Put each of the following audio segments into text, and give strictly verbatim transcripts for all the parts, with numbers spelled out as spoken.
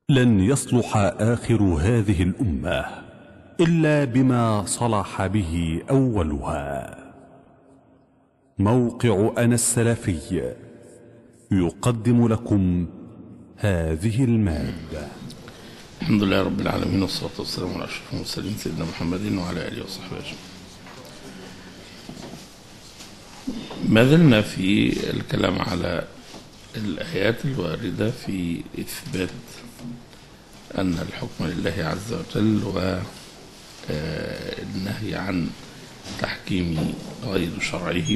لن يصلح آخر هذه الأمة إلا بما صلح به أولها. موقع أنا السلفي يقدم لكم هذه المادة. الحمد لله رب العالمين، والصلاة والسلام على أشرف المرسلين سيدنا محمد وعلى آله وصحبه أجمعين. ما زلنا في الكلام على الآيات الواردة في إثبات أن الحكم لله عز وجل والنهي عن تحكيم غير شرعه.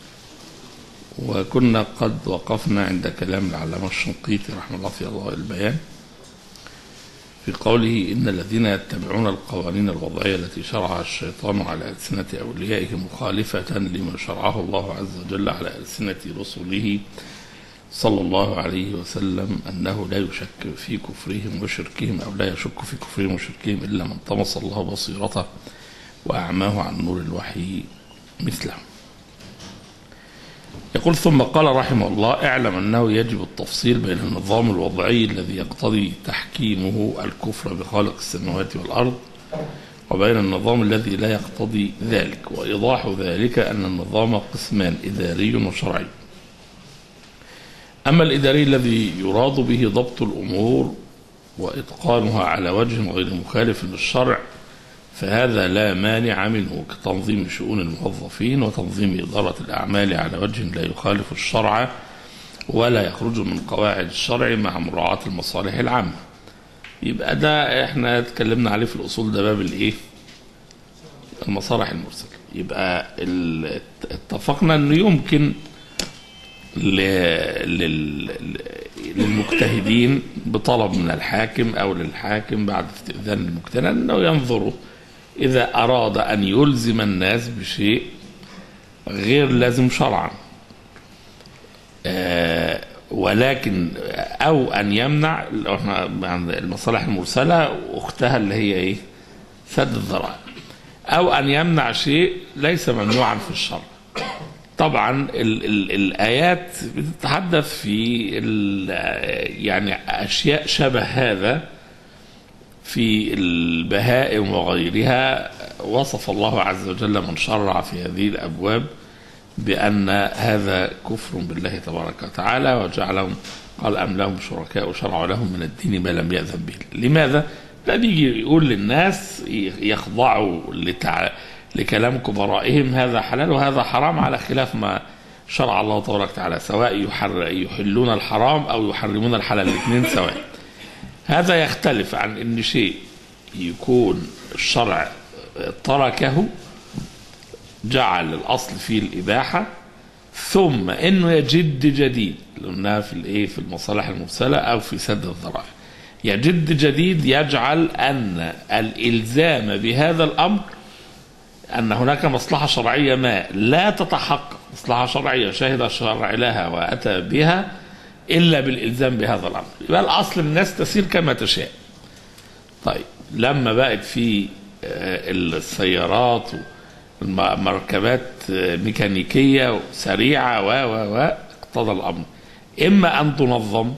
وكنا قد وقفنا عند كلام العلامة الشنقيطي رحمه الله في أضواء البيان في قوله: إن الذين يتبعون القوانين الوضعية التي شرعها الشيطان على ألسنة أوليائه مخالفة لما شرعه الله عز وجل على ألسنة رسله صلى الله عليه وسلم أنه لا يشك في كفرهم وشركهم أو لا يشك في كفرهم وشركهم إلا من طمس الله بصيرته وأعماه عن نور الوحي مثله. يقول: ثم قال رحمه الله: اعلم أنه يجب التفصيل بين النظام الوضعي الذي يقتضي تحكيمه الكفر بخالق السماوات والأرض وبين النظام الذي لا يقتضي ذلك، وإيضاح ذلك أن النظام قسمان: إداري وشرعي. أما الإداري الذي يراد به ضبط الأمور وإتقانها على وجه غير مخالف للشرع فهذا لا مانع منه، كتنظيم شؤون الموظفين وتنظيم إدارة الأعمال على وجه لا يخالف الشرع ولا يخرج من قواعد الشرع مع مراعاة المصالح العامة. يبقى ده احنا اتكلمنا عليه في الأصول، ده باب الايه؟ المصالح المرسلة. يبقى اتفقنا انه يمكن للمجتهدين بطلب من الحاكم أو للحاكم بعد استئذان المجتهد أنه ينظروا إذا أراد أن يلزم الناس بشيء غير لازم شرعا، آه ولكن أو أن يمنع. المصالح المرسلة أختها اللي هي إيه؟ سد الذرائع. أو أن يمنع شيء ليس ممنوعا في الشرع. طبعا ال ال الآيات بتتحدث في يعني أشياء شبه هذا في البهائم وغيرها. وصف الله عز وجل من شرع في هذه الأبواب بأن هذا كفر بالله تبارك وتعالى، وجعلهم قال أم لهم شركاء شرعوا لهم من الدين ما لم يأذن به. لماذا؟ لا بيجي يقول للناس يخضعوا لتع... لكلام كبرائهم هذا حلال وهذا حرام على خلاف ما شرع الله تبارك وتعالى، سواء يحر... يحلون الحرام أو يحرمون الحلال، الاثنين سواء. هذا يختلف عن ان شيء يكون الشرع تركه جعل الاصل فيه الاباحه ثم انه يجد جديد، لانها في الايه في المصالح المرسله او في سد الذرائع. يجد جديد يجعل ان الالزام بهذا الامر ان هناك مصلحه شرعيه ما لا تتحقق، مصلحه شرعيه شهد الشرع لها واتى بها إلا بالإلزام بهذا الأمر. يبقى الأصل الناس تسير كما تشاء. طيب لما بقت في السيارات ومركبات ميكانيكية سريعة و و و اقتضى الأمر إما أن تنظم،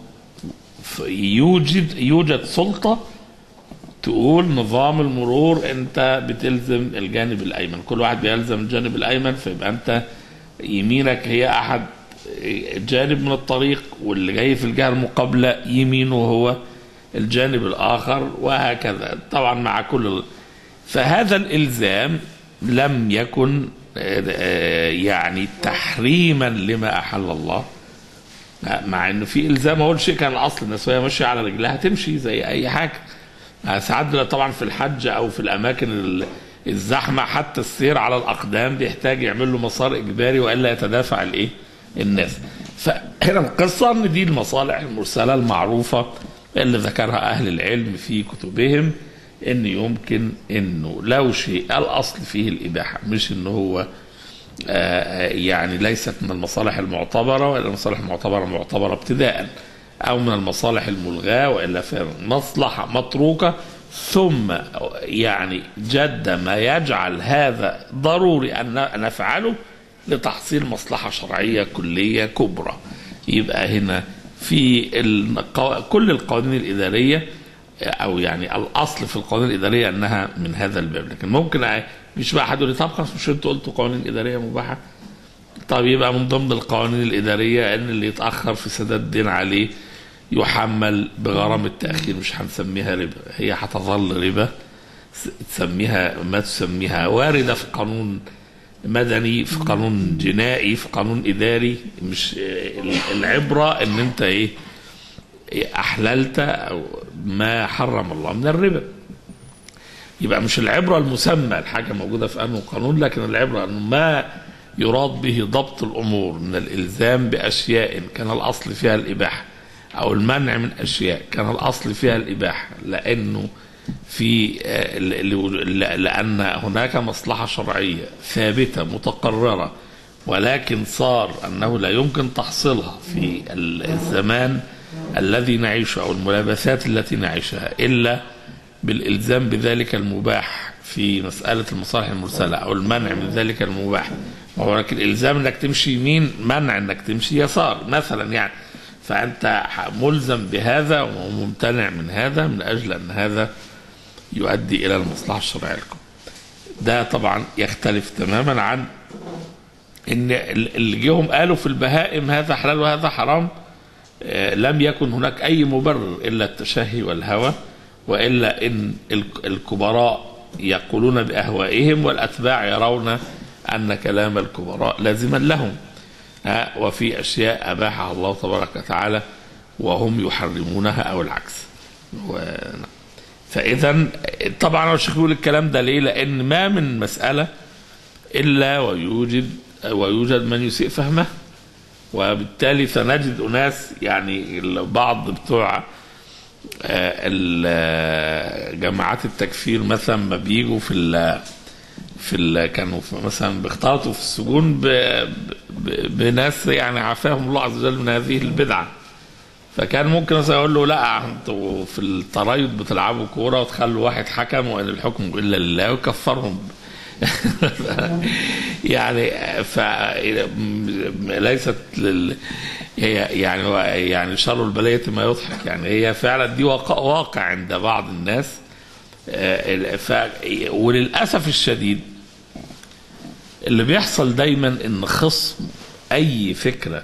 يوجد يوجد سلطة تقول نظام المرور أنت بتلزم الجانب الأيمن، كل واحد بيلزم الجانب الأيمن، فيبقى أنت يمينك هي أحد جانب من الطريق واللي جاي في الجهة المقابلة يمينه هو الجانب الآخر، وهكذا طبعا مع كل. فهذا الإلزام لم يكن يعني تحريما لما أحل الله، مع انه في إلزام. هو الشيء كان الأصل الناس وهي ماشية على رجلها تمشي زي أي حاجة. ساعات طبعا في الحج أو في الأماكن الزحمة حتى السير على الأقدام بيحتاج يعمل له مسار إجباري وإلا يتدافع الإيه؟ الناس. فهنا القصة ان دي المصالح المرسلة المعروفة اللي ذكرها اهل العلم في كتبهم، ان يمكن انه لو شيء الاصل فيه الاباحة، مش انه هو آه يعني ليست من المصالح المعتبرة، وإلا المصالح المعتبرة معتبرة ابتداء، او من المصالح الملغاة، وإلا في مصلحة متروكة، ثم يعني جد ما يجعل هذا ضروري ان نفعله لتحصيل مصلحة شرعية كلية كبرى. يبقى هنا في القو... كل القوانين الإدارية، أو يعني الأصل في القوانين الإدارية أنها من هذا الباب. لكن ممكن مش بقى حد يقول لي طب خلاص مش أنتوا قلتوا قوانين إدارية مباحة؟ طب يبقى من ضمن القوانين الإدارية أن اللي يتأخر في سداد الدين عليه يحمل بغرامة التأخير، مش هنسميها ربا، هي هتظل ربا، تسميها ما تسميها، واردة في قانون مدني، في قانون جنائي، في قانون إداري. مش العبرة ان انت ايه احللت أو ما حرم الله من الربا. يبقى مش العبرة المسمى الحاجة موجودة في أنه قانون، لكن العبرة أنه ما يراد به ضبط الأمور من الإلزام بأشياء كان الأصل فيها الإباحة، أو المنع من أشياء كان الأصل فيها الإباحة، لأنه في لأن هناك مصلحة شرعية ثابتة متقررة، ولكن صار أنه لا يمكن تحصيلها في الزمان الذي نعيشه أو الملابسات التي نعيشها إلا بالإلزام بذلك المباح في مسألة المصالح المرسلة، أو المنع من ذلك المباح. ولكن الإلزام أنك تمشي يمين، منع أنك تمشي يسار مثلا يعني، فأنت ملزم بهذا وممتنع من هذا من أجل أن هذا يؤدي إلى المصلحة الشرعية لكم. ده طبعا يختلف تماما عن إن اللي جيهم قالوا في البهائم هذا حلال وهذا حرام، لم يكن هناك أي مبرر إلا التشهي والهوى، وإلا إن الكبراء يقولون بأهوائهم والأتباع يرون أن كلام الكبراء لازما لهم، وفي أشياء أباحها الله تبارك وتعالى وهم يحرمونها أو العكس. فإذا طبعا الشيخ يقول الكلام ده ليه؟ لأن ما من مسألة إلا ويوجد ويوجد من يسيء فهمه، وبالتالي سنجد أناس يعني البعض بتوع جماعات التكفير مثلا ما بيجوا في ال في ال كانوا مثلا بيختلطوا في السجون ب ب بناس يعني عافاهم الله عز وجل من هذه البدعة، فكان ممكن مثلا يقول له لا انتوا في الترايض بتلعبوا كورة وتخلوا واحد حكم وان الحكم الا لله ويكفرهم يعني فليست لل هي يعني يعني شر البلية ما يضحك، يعني هي فعلا دي واقع عند بعض الناس. ف وللأسف الشديد اللي بيحصل دايما ان خصم اي فكرة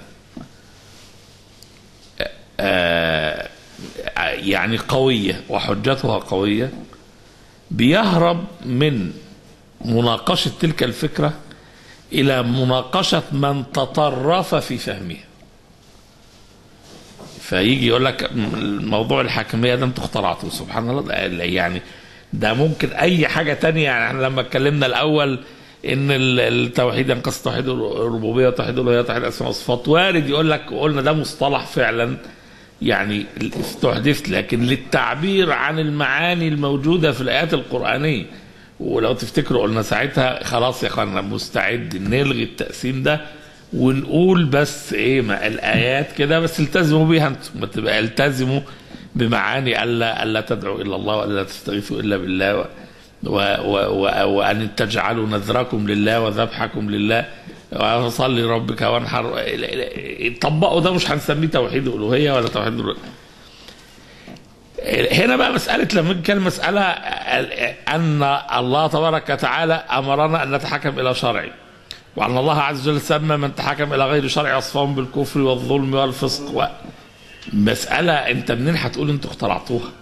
يعني قوية وحجتها قوية بيهرب من مناقشة تلك الفكرة إلى مناقشة من تطرف في فهمها. فيجي يقول لك موضوع الحاكمية ده انتوا اخترعتوه، سبحان الله، يعني ده ممكن أي حاجة تانية. يعني احنا لما اتكلمنا الأول إن التوحيد ينقسم توحيد الربوبية وتوحيد الألوهية وتوحيد الأسماء والصفات، وارد يقول لك قلنا ده مصطلح فعلا يعني استحدث لكن للتعبير عن المعاني الموجودة في الآيات القرآنية. ولو تفتكروا قلنا ساعتها خلاص يا اخوانا مستعد نلغي التقسيم ده ونقول بس ايه ما الآيات كده بس التزموا بيها انتم، ما تبقى التزموا بمعاني الا الا تدعوا الا الله والا تستغيثوا الا بالله و و و وان تجعلوا نذركم لله وذبحكم لله وصلي ربك وانحر. طبقوا ده، مش هنسميه توحيد الالوهيه ولا توحيد الرؤية. هنا بقى مسألة لما كان مسألة أن الله تبارك وتعالى أمرنا أن نتحكم إلى شرعي، وأن الله عز وجل سمى من تحكم إلى غير شرعي وصفهم بالكفر والظلم والفسق. مسألة أنت منين هتقول أنتوا اخترعتوها؟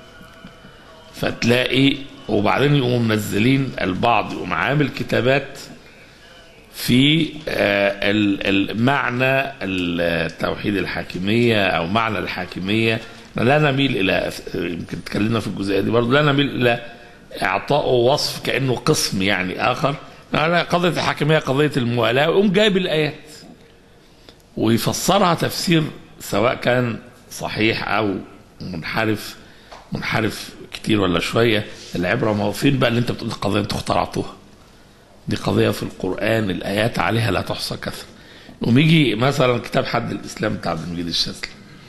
فتلاقي وبعدين يقوموا منزلين البعض يقوم عامل كتابات في المعنى التوحيد الحاكمية أو معنى الحاكمية. لا نميل الى يمكن تكلمنا في الجزئيه دي برضه، لا نميل الى اعطائه وصف كانه قسم يعني اخر. قضيه الحاكميه قضيه الموالاه، ويقوم جايب الايات ويفسرها تفسير سواء كان صحيح او منحرف منحرف كتير ولا شويه. العبره ما هو فين بقى اللي انت بتقول القضيه انتوا اخترعتوها؟ دي قضيه في القران الايات عليها لا تحصى كثره. يقوم يجي مثلا كتاب حد الاسلام بتاع عبد المجيد الشاذلي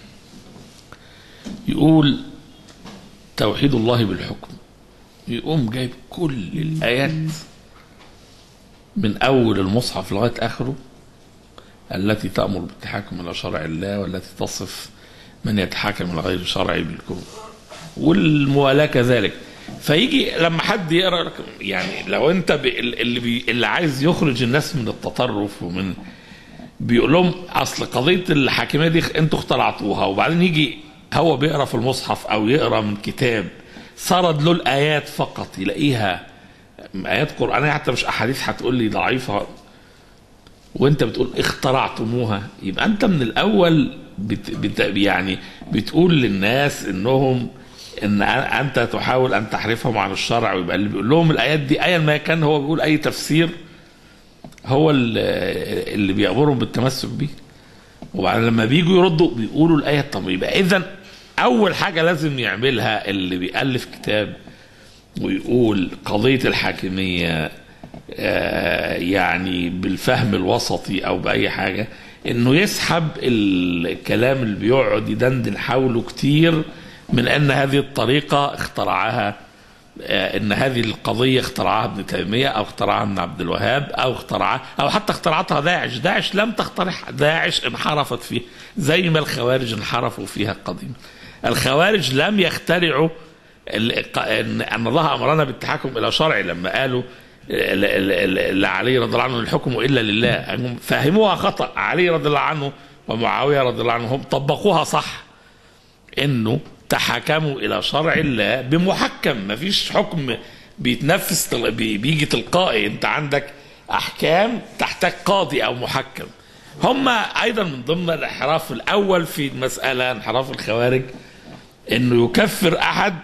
يقول توحيد الله بالحكم، يقوم جايب كل الآيات من أول المصحف لغاية آخره التي تأمر بالتحاكم إلى شرع الله، والتي تصف من يتحاكم إلى غير شرعي بالكفر، والموالاة كذلك. فيجي لما حد يقرأ يعني لو أنت اللي, بي اللي عايز يخرج الناس من التطرف ومن بيقول لهم أصل قضية الحاكمية دي أنتوا اخترعتوها، وبعدين يجي هو بيقرأ في المصحف أو يقرأ من كتاب سرد له الآيات فقط يلاقيها آيات قرآنية حتى مش أحاديث، هتقول لي ضعيفة وأنت بتقول اخترعتموها، يبقى أنت من الأول بت بت يعني بتقول للناس إنهم إن أنت تحاول أن تحرفهم عن الشرع. ويبقى اللي بيقول لهم الآيات دي أيا ما كان هو بيقول أي تفسير هو اللي بيأمرهم بالتمسك به. وبعدين لما بيجوا يردوا بيقولوا الآية. طب يبقى إذن أول حاجة لازم يعملها اللي بيألف كتاب ويقول قضية الحاكمية يعني بالفهم الوسطي أو بأي حاجة، إنه يسحب الكلام اللي بيقعد يدندن حوله كتير من أن هذه الطريقة اخترعها، ان هذه القضيه اخترعها ابن تيميه او اخترعها ابن عبد الوهاب او اخترعها او حتى اخترعتها داعش. داعش لم تخترعها، داعش انحرفت فيه زي ما الخوارج انحرفوا فيها قديما. الخوارج لم يخترعوا ان الله امرنا بالتحكم الى شرعي لما قالوا لعلي رضي الله عنه الحكم الا لله، هم فهموها خطا. علي رضي الله عنه ومعاويه رضي الله عنهم طبقوها صح، انه تحكموا الى شرع الله بمحكم، ما فيش حكم بيتنفس بيجي تلقائي، انت عندك احكام تحتاج قاضي او محكم. هم ايضا من ضمن الانحراف الاول في المساله انحراف الخوارج انه يكفر احد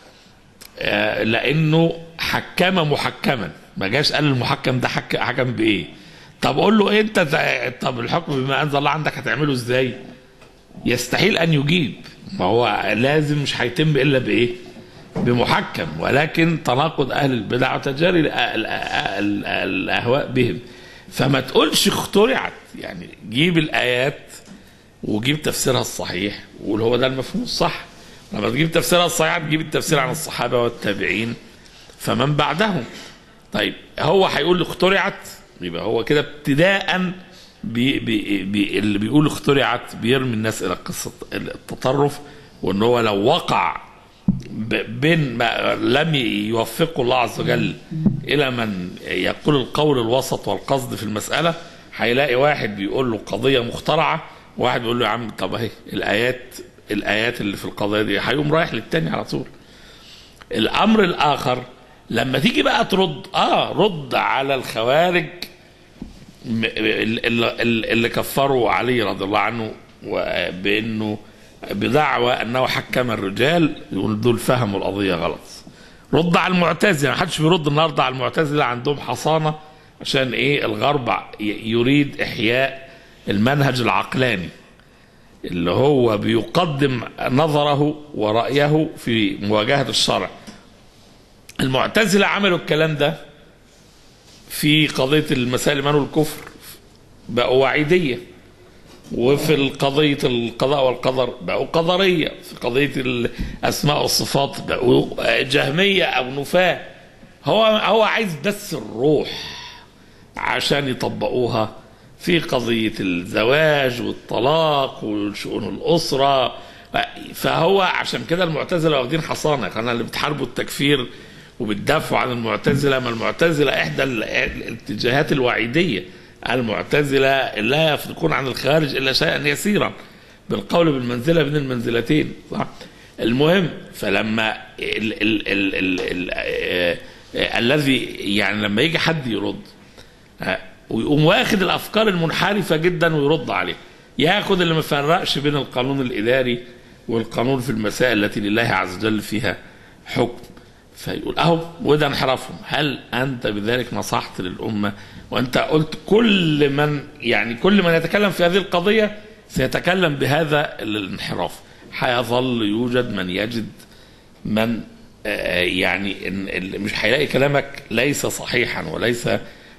لانه حكم محكما، ما جاش قال المحكم ده حكم بايه. طب قول له انت طب الحكم بما انزل الله عندك هتعمله ازاي؟ يستحيل ان يجيب، ما هو لازم مش هيتم الا بايه؟ بمحكم. ولكن تناقض اهل البدع وتجاري الاهواء بهم. فما تقولش اخترعت، يعني جيب الايات وجيب تفسيرها الصحيح وقول هو ده المفهوم الصح. لما تجيب تفسيرها الصحيح تجيب التفسير عن الصحابه والتابعين فمن بعدهم. طيب هو هيقول اخترعت، يبقى هو كده ابتداء بي بي بي اللي بيقول اخترعت بيرمي الناس الى قصه التطرف، وان هو لو وقع بين ما لم يوفقه الله عز وجل الى من يقول القول الوسط والقصد في المساله، هيلاقي واحد بيقول له قضيه مخترعه وواحد بيقول له يا عم طب اهي الايات الايات اللي في القضيه دي، هيقوم رايح للتاني على طول. الامر الاخر لما تيجي بقى ترد اه رد على الخوارج اللي كفروا علي رضي الله عنه بانه بدعوى انه حكم الرجال، يقول دول فهموا القضيه غلط. رد على المعتزله، ما حدش بيرد النهارده على المعتزله، عندهم حصانه عشان ايه؟ الغرب يريد احياء المنهج العقلاني اللي هو بيقدم نظره ورأيه في مواجهة الشرع. المعتزلة عملوا الكلام ده في قضية المسائل الإيمان والكفر، بقوا وعيدية، وفي القضية القضاء والقدر بقوا قدرية، في قضية الأسماء والصفات بقوا جهمية أو نفاة. هو هو عايز بس الروح عشان يطبقوها في قضية الزواج والطلاق وشؤون الأسرة. فهو عشان كده المعتزلة واخدين حصانة، كان اللي بتحاربوا التكفير وبتدافعوا عن المعتزلة، ما المعتزلة إحدى الاتجاهات الوعيدية. المعتزلة لا يفرقون عن الخارج إلا شيئا يسيرا، بالقول بالمنزلة بين المنزلتين، صح؟ المهم فلما ال ال ال ال ال ال الذي يعني لما يجي حد يرد ويقوم واخد الافكار المنحرفه جدا ويرد عليه، ياخد اللي ما فرقش بين القانون الاداري والقانون في المسائل التي لله عز وجل فيها حكم، فيقول اهو وده انحرافهم. هل انت بذلك نصحت للامه؟ وانت قلت كل من يعني كل من يتكلم في هذه القضيه سيتكلم بهذا الانحراف. هيظل يوجد من يجد من يعني مش هيلاقي كلامك ليس صحيحا وليس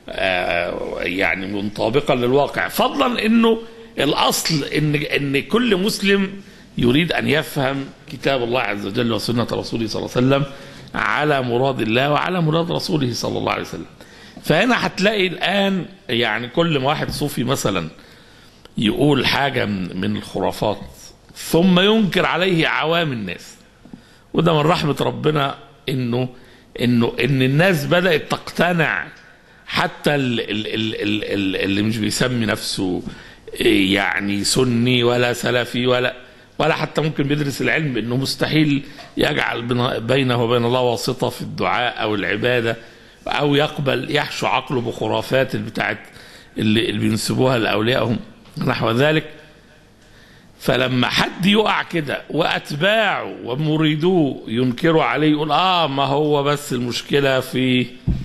يعني منطابقا للواقع، فضلا انه الاصل ان ان كل مسلم يريد ان يفهم كتاب الله عز وجل وسنه رسوله صلى الله عليه وسلم على مراد الله وعلى مراد رسوله صلى الله عليه وسلم. فهنا هتلاقي الان يعني كل ما واحد صوفي مثلا يقول حاجه من الخرافات ثم ينكر عليه عوام الناس. وده من رحمة ربنا انه انه ان الناس بدأت تقتنع، حتى اللي مش بيسمي نفسه يعني سني ولا سلفي ولا ولا حتى ممكن بيدرس العلم، انه مستحيل يجعل بينه وبين الله واسطة في الدعاء او العبادة، او يقبل يحشو عقله بخرافات بتاعت اللي, اللي بينسبوها لاوليائهم نحو ذلك. فلما حد يقع كده واتباعه ومريدوه ينكروا عليه، يقول اه ما هو بس المشكلة في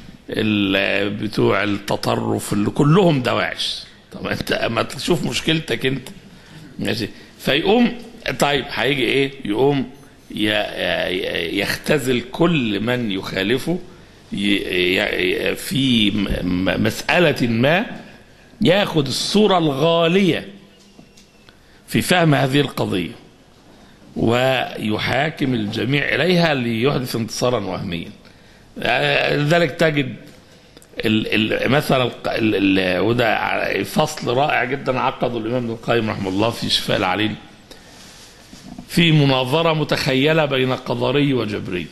بتوع التطرف اللي كلهم دواعش. طب انت ما تشوف مشكلتك انت ماشي. فيقوم طيب هيجي ايه؟ يقوم يختزل كل من يخالفه في مسألة ما، ياخد الصورة الغالية في فهم هذه القضية ويحاكم الجميع إليها ليحدث انتصارا وهميا. لذلك تجد ال ال مثلا وده فصل رائع جدا عقده الإمام ابن القيم رحمه الله في شفاء العليل، في مناظرة متخيلة بين قدري وجبري،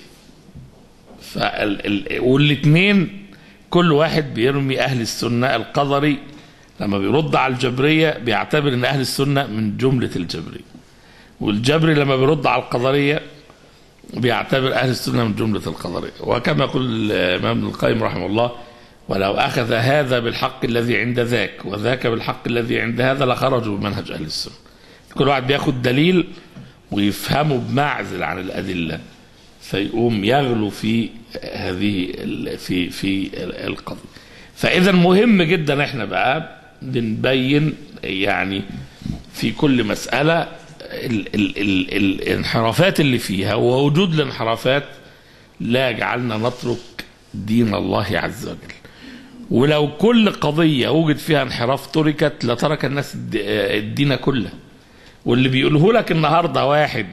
والاثنين كل واحد بيرمي أهل السنة. القدري لما بيرد على الجبرية بيعتبر ان اهل السنة من جملة الجبرية، والجبري لما بيرد على القدرية بيعتبر اهل السنة من جملة القدرية. وكما يقول الامام ابن القيم رحمه الله: ولو اخذ هذا بالحق الذي عند ذاك وذاك بالحق الذي عند هذا لخرجوا بمنهج اهل السنة. كل واحد بياخد دليل ويفهمه بمعزل عن الادلة، فيقوم يغلو في هذه في في القضية. فاذا مهم جدا احنا بقى بنبين يعني في كل مسألة ال ال ال الانحرافات اللي فيها، ووجود الانحرافات لا يجعلنا نترك دين الله عز وجل. ولو كل قضية وجد فيها انحراف تركت لترك الناس الدين كله. واللي بيقوله لك النهاردة واحد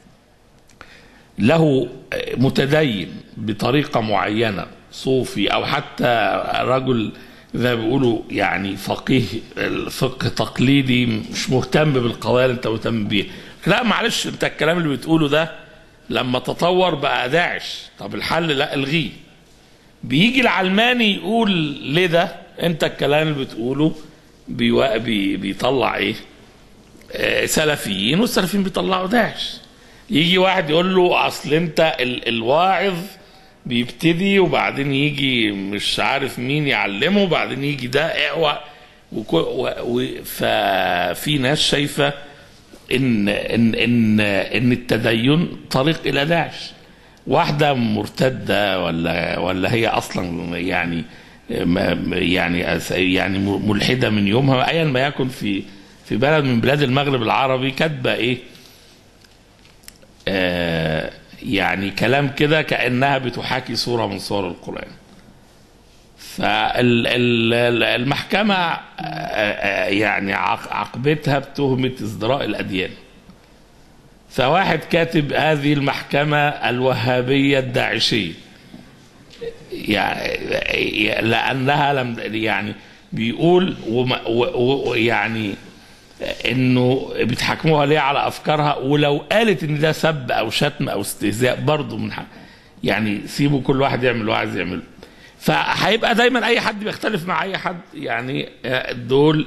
له متدين بطريقة معينة صوفي، او حتى رجل زي ما بيقولوا يعني فقيه الفقه تقليدي مش مهتم بالقضايا اللي انت مهتم بيها، لا معلش انت الكلام اللي بتقوله ده لما تطور بقى داعش، طب الحل لا الغيه. بيجي العلماني يقول ليه ده؟ انت الكلام اللي بتقوله بي بي بيطلع ايه؟ آه سلفيين، والسلفيين بيطلعوا داعش. يجي واحد يقول له اصل انت ال الواعظ بيبتدي وبعدين يجي مش عارف مين يعلمه وبعدين يجي ده اقوى. ففي ناس شايفه ان ان ان ان التدين طريق الى داعش. واحده مرتده ولا ولا هي اصلا يعني يعني يعني ملحده من يومها، ايا ما يكن، في في بلد من بلاد المغرب العربي كاتبه ايه آه يعني كلام كده كأنها بتحاكي صورة من صور القرآن. فالمحكمة يعني عقبتها بتهمة ازدراء الأديان. فواحد كاتب هذه المحكمة الوهابية الداعشية، يعني لأنها لم يعني بيقول ويعني انه بتحكموها ليه على افكارها، ولو قالت ان ده سب او شتم او استهزاء برضه من حق. يعني سيبوا كل واحد يعمل اللي عايز يعمله. فهيبقى دايما اي حد بيختلف مع اي حد، يعني دول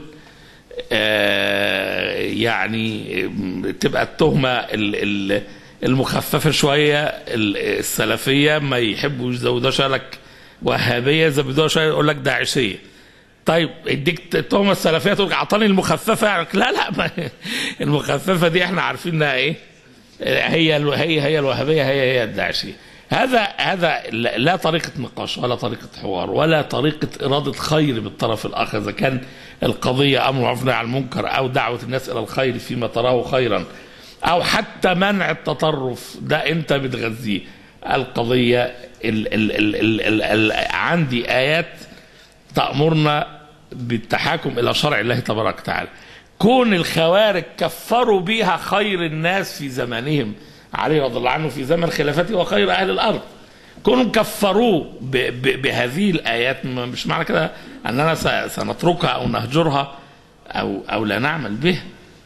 يعني تبقى التهمه المخففه شويه. السلفيه ما يحبوا يزودوا شالك وهابيه، يزودوا شويه يقول لك داعشيه. طيب اديك التهمه السلفيه تقول اعطاني المخففه، يعني لا لا المخففه دي احنا عارفين انها ايه، هي هي هي الوهابيه، هي هي الداعشيه. هذا هذا لا طريقه نقاش ولا طريقه حوار ولا طريقه اراده خير بالطرف الاخر، اذا كان القضيه امر معروف عن المنكر او دعوه الناس الى الخير فيما تراه خيرا او حتى منع التطرف، ده انت بتغذيه. القضيه ال ال ال ال ال ال عندي ايات تأمرنا بالتحاكم إلى شرع الله تبارك وتعالى. كون الخوارج كفروا بها خير الناس في زمانهم، علي رضي الله عنه في زمن خلافته وخير أهل الأرض، كونوا كفروه بهذه الآيات مش معنى كده أننا سنتركها أو نهجرها أو أو لا نعمل به.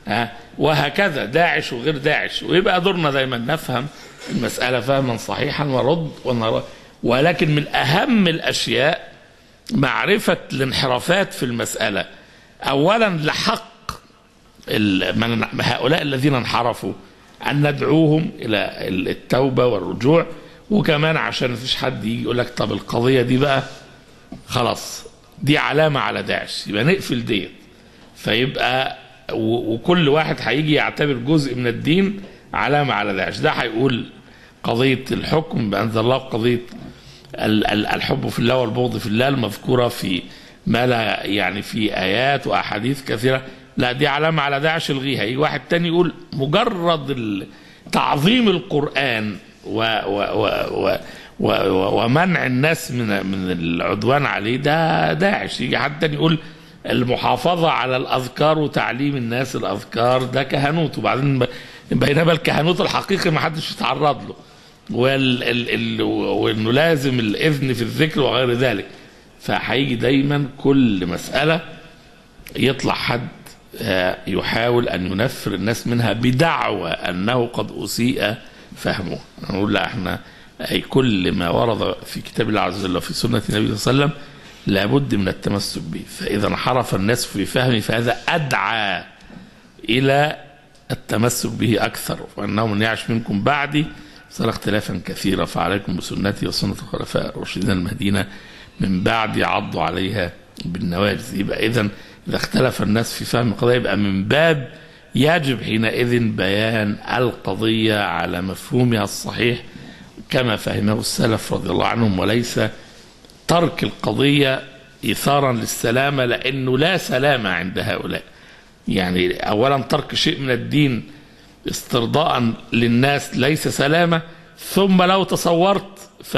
ها وهكذا داعش وغير داعش، ويبقى دورنا دايما نفهم المسألة فهما صحيحا ورد ونرى. ولكن من أهم الأشياء معرفة الانحرافات في المسألة، أولا لحق من هؤلاء الذين انحرفوا أن ندعوهم إلى التوبة والرجوع، وكمان عشان مفيش حد يجي يقول لك طب القضية دي بقى خلاص دي علامة على داعش يبقى نقفل ديت، فيبقى وكل واحد هيجي يعتبر جزء من الدين علامة على داعش. ده هيقول قضية الحكم بأنزل الله، قضية الحب في الله والبغض في الله المذكورة في ما لا يعني في آيات وأحاديث كثيرة، لا دي علامة على داعش الغيها. يجي واحد تاني يقول مجرد تعظيم القرآن و و و و ومنع الناس من من العدوان عليه ده داعش. يجي حد تاني يقول المحافظة على الأذكار وتعليم الناس الأذكار ده كهنوت، وبعدين بينما الكهنوت الحقيقي ما حدش يتعرض له، وانه لازم الاذن في الذكر وغير ذلك. فهيجي دايما كل مسألة يطلع حد يحاول ان ينفر الناس منها بدعوى انه قد اسيء فهمه. نقول لا، احنا اي كل ما ورد في كتاب الله عز وجل وفي سنة النبي صلى الله عليه وسلم لابد من التمسك به، فاذا انحرف الناس في فهمه فهذا ادعى الى التمسك به اكثر، وانه من يعش منكم بعدي صار اختلافا كثيرا فعليكم بسنتي وسنة الخلفاء الراشدين المهديين من بعد عضوا عليها بالنواجذ. يبقى اذا اذا اختلف الناس في فهم القضية يبقى من باب يجب حينئذ بيان القضية على مفهومها الصحيح كما فهمه السلف رضي الله عنهم، وليس ترك القضية إثارا للسلامة، لأنه لا سلامة عند هؤلاء. يعني أولا ترك شيء من الدين استرضاء للناس ليس سلامة، ثم لو تصورت ف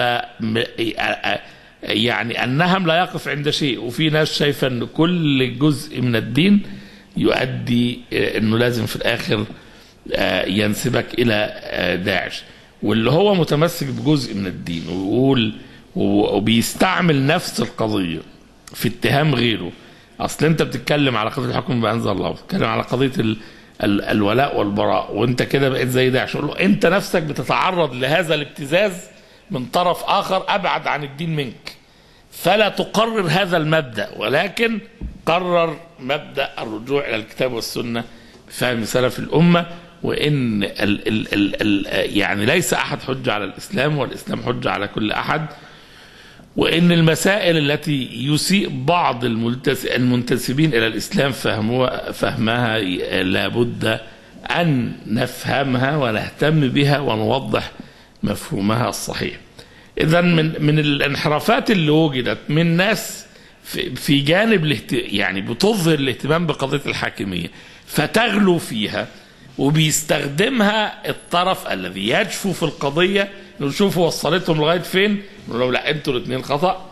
يعني النهم لا يقف عند شيء، وفي ناس شايفة أن كل جزء من الدين يؤدي أنه لازم في الآخر ينسبك إلى داعش، واللي هو متمسك بجزء من الدين ويقول وبيستعمل نفس القضية في اتهام غيره. أصل أنت بتتكلم على قضية الحكم بأنزل الله، بتتكلم على قضية ال ال الولاء والبراء، وأنت كده بقيت زي داعش. أقول له أنت نفسك بتتعرض لهذا الابتزاز من طرف آخر أبعد عن الدين منك، فلا تقرر هذا المبدأ، ولكن قرر مبدأ الرجوع إلى الكتاب والسنة بفهم سلف الأمة، وإن ال ال ال ال يعني ليس أحد حجة على الإسلام، والإسلام حجة على كل أحد، وإن المسائل التي يسيء بعض المنتسبين إلى الإسلام فهمها, فهمها لابد أن نفهمها ونهتم بها ونوضح مفهومها الصحيح. إذا من من الانحرافات اللي وجدت من ناس في, في جانب يعني بتظهر الاهتمام بقضية الحاكمية فتغلو فيها، وبيستخدمها الطرف الذي يجفو في القضية، نشوفوا وصلتهم لغاية فين، لو لا انتوا الاثنين خطأ.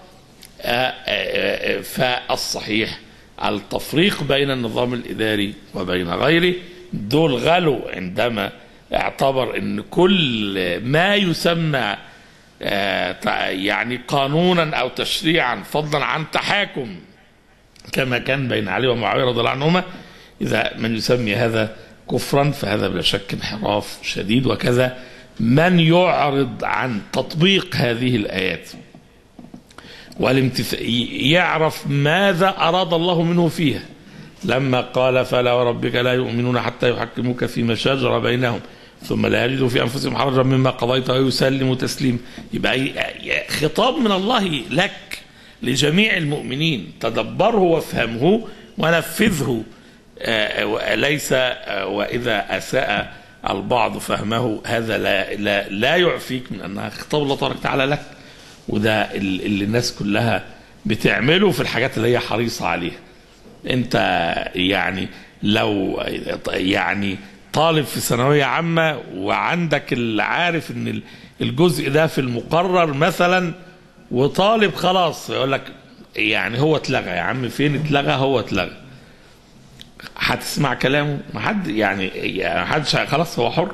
فالصحيح التفريق بين النظام الإداري وبين غيره. دول غلوا عندما اعتبر ان كل ما يسمى يعني قانونا او تشريعا فضلا عن تحاكم كما كان بين علي ومعاوية رضي الله عنهما، اذا من يسمي هذا كفرا فهذا بلا شك انحراف شديد. وكذا من يعرض عن تطبيق هذه الآيات والامتثال يعرف ماذا أراد الله منه فيها، لما قال فلا وربك لا يؤمنون حتى يحكموك فيما شجر بينهم ثم لا يجدوا في أنفسهم حرجا مما قضيت ويسلموا تسليم. يبقى خطاب من الله لك لجميع المؤمنين، تدبره وافهمه ونفذه، ليس وإذا أساء البعض فهمه هذا لا, لا, لا يعفيك من أنها خطاب الله تبارك وتعالى لك. وده اللي الناس كلها بتعمله في الحاجات اللي هي حريصة عليها. انت يعني لو يعني طالب في ثانوية عامة وعندك اللي عارف ان الجزء ده في المقرر مثلا، وطالب خلاص يقول لك يعني هو اتلغى يا عم، فين اتلغى؟ هو اتلغى. هتسمع كلامه؟ ما حد يعني ما حدش، خلاص هو حر.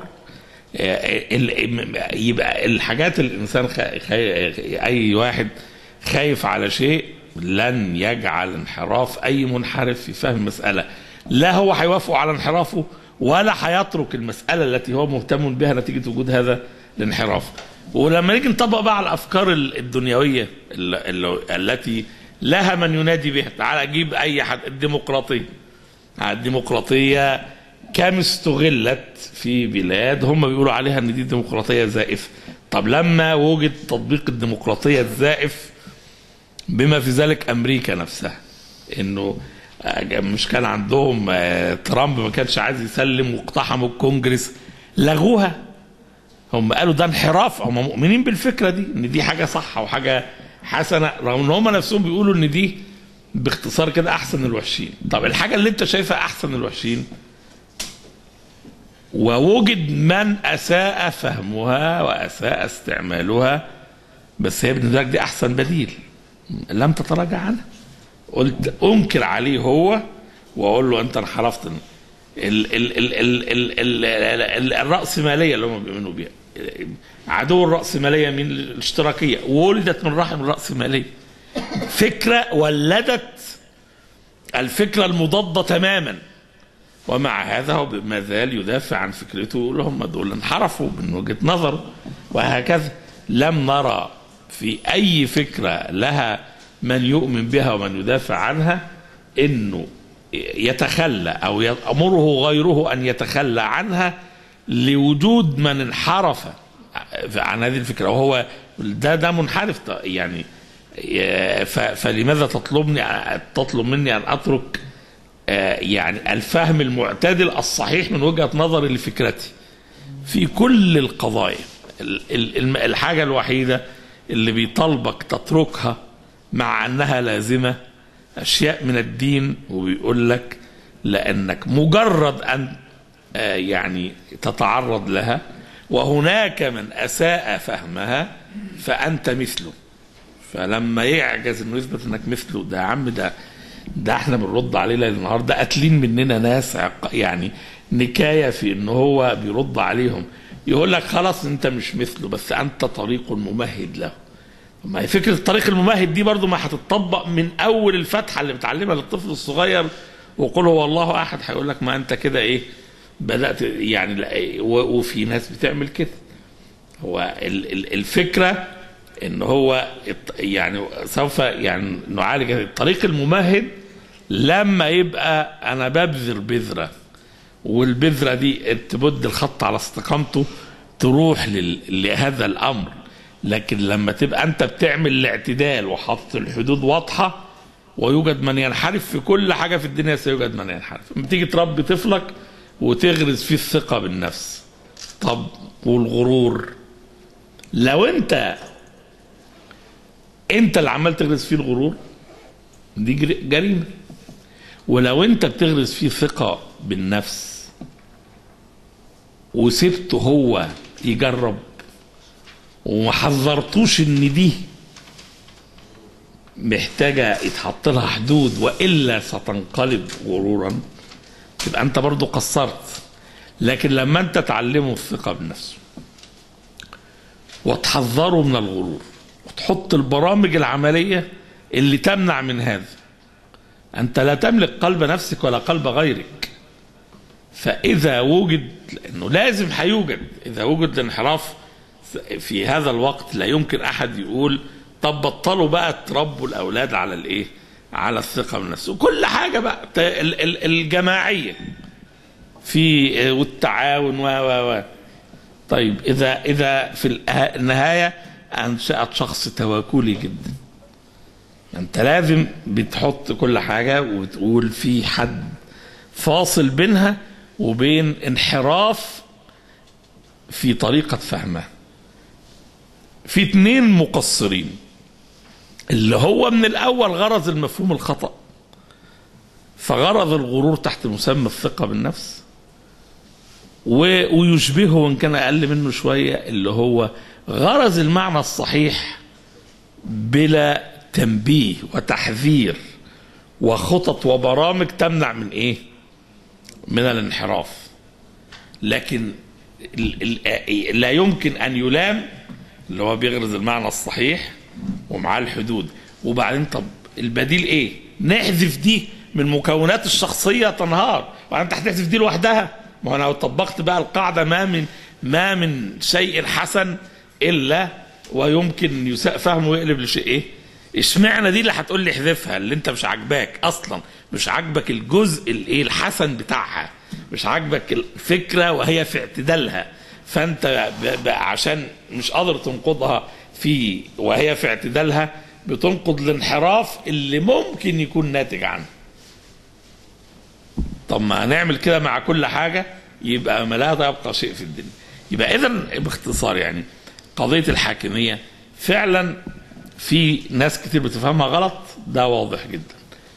يبقى الحاجات الانسان خي... خي... اي واحد خايف على شيء لن يجعل انحراف اي منحرف في فهم مسألة لا هو هيوافقوا على انحرافه ولا هيترك المسألة التي هو مهتم بها نتيجة وجود هذا الانحراف. ولما نيجي نطبق بقى على الأفكار الدنيوية التي لها من ينادي بها، تعال أجيب أي حد. الديمقراطية، الديمقراطية كم استغلت في بلاد هم بيقولوا عليها ان دي ديمقراطية زائفة. طب لما وجد تطبيق الديمقراطية الزائف بما في ذلك أمريكا نفسها، انه مش كان عندهم ترامب ما كانش عايز يسلم واقتحموا الكونجرس، لغوها. هم قالوا ده انحراف، هم مؤمنين بالفكرة دي ان دي حاجة صح وحاجة حسنة، رغم ان هم نفسهم بيقولوا ان دي باختصار كده احسن الوحشين. طب الحاجة اللي انت شايفها احسن الوحشين ووجد من اساء فهمها واساء استعمالها، بس هي بالنسبة لك دي احسن بديل، لم تتراجع عنها. قلت انكر عليه هو واقول له انت انحرفت. ال ال ال ال ال ال الرأسمالية اللي هم بيؤمنوا بيها، عدو الرأسمالية من الاشتراكية، ولدت من رحم الرأسمالية. فكرة ولدت الفكرة المضادة تماما، ومع هذا هو ما زال يدافع عن فكرته ويقول هم دول انحرفوا من وجهة نظر. وهكذا لم نرى في أي فكرة لها من يؤمن بها ومن يدافع عنها انه يتخلى او يأمره غيره ان يتخلى عنها لوجود من انحرف عن هذه الفكرة، وهو ده ده منحرف. يعني فلماذا تطلبني تطلب مني ان اترك يعني الفهم المعتدل الصحيح من وجهة نظري لفكرتي في كل القضايا؟ الحاجة الوحيدة اللي بيطالبك تتركها مع أنها لازمة أشياء من الدين، وبيقول لك لأنك مجرد أن يعني تتعرض لها وهناك من أساء فهمها فأنت مثله. فلما يعجز إنه يثبت إنك مثله، ده يا عم ده ده احنا بنرد عليه ليل نهار، ده قاتلين مننا ناس يعني نكاية في إنه هو بيرد عليهم. يقول لك خلاص أنت مش مثله بس أنت طريق ممهد له. ما هي فكرة الطريق الممهد دي برضو ما هتطبق من أول الفتحة اللي بتعلمها للطفل الصغير وقل هو الله أحد، هيقول لك ما أنت كده إيه بدأت يعني. وفي ناس بتعمل كده. هو الفكرة إن هو يعني سوف يعني نعالج الطريق الممهد لما يبقى أنا ببذر بذرة، والبذرة دي تبد الخط على استقامته تروح لهذا الأمر. لكن لما تبقى أنت بتعمل الاعتدال وحط الحدود واضحة، ويوجد من ينحرف في كل حاجة في الدنيا، سيوجد من ينحرف. لما تيجي تربي طفلك وتغرز فيه الثقة بالنفس، طب والغرور، لو أنت أنت اللي عمال تغرز فيه الغرور دي جريمة. ولو أنت بتغرز فيه ثقة بالنفس وسبته هو يجرب وما حذرتوش ان دي محتاجة يتحط لها حدود وإلا ستنقلب غرورا، تبقى انت برضو قصرت. لكن لما انت تعلمه الثقة بالنفس وتحذره من الغرور وتحط البرامج العملية اللي تمنع من هذا، انت لا تملك قلب نفسك ولا قلب غيرك. فإذا وجد، لأنه لازم هيوجد، إذا وجد الانحراف في هذا الوقت لا يمكن أحد يقول طب بطلوا بقى تربوا الأولاد على الإيه؟ على الثقة بالنفس وكل حاجة بقى الجماعية في والتعاون و و طيب إذا إذا في النهاية أنشأت شخص تواكلي جدا، أنت لازم بتحط كل حاجة وتقول في حد فاصل بينها وبين انحراف في طريقة فهمها. في اتنين مقصرين، اللي هو من الأول غرض المفهوم الخطأ فغرض الغرور تحت مسمى الثقة بالنفس، ويشبهه وإن كان أقل منه شوية اللي هو غرض المعنى الصحيح بلا تنبيه وتحذير وخطط وبرامج تمنع من إيه؟ من الانحراف. لكن لا يمكن أن يلام اللي هو بيغرز المعنى الصحيح ومعاه الحدود. وبعدين طب البديل ايه؟ نحذف دي من مكونات الشخصيه تنهار، وانت هتحذف دي لوحدها. ما انا لو طبقت بقى القاعده ما من ما من شيء حسن الا ويمكن يساء فهمه ويقلب لشيء ايه؟ اشمعنى دي اللي هتقول لي احذفها، اللي انت مش عاجباك اصلا، مش عاجبك الجزء الايه الحسن بتاعها، مش عاجبك الفكره وهي في اعتدالها، فانت بقى عشان مش قادر تنقضها في وهي في اعتدالها بتنقض الانحراف اللي ممكن يكون ناتج عنه. طب ما هنعمل كده مع كل حاجه يبقى ما لا يبقى شيء في الدنيا. يبقى اذا باختصار يعني قضيه الحاكميه فعلا في ناس كتير بتفهمها غلط، ده واضح جدا.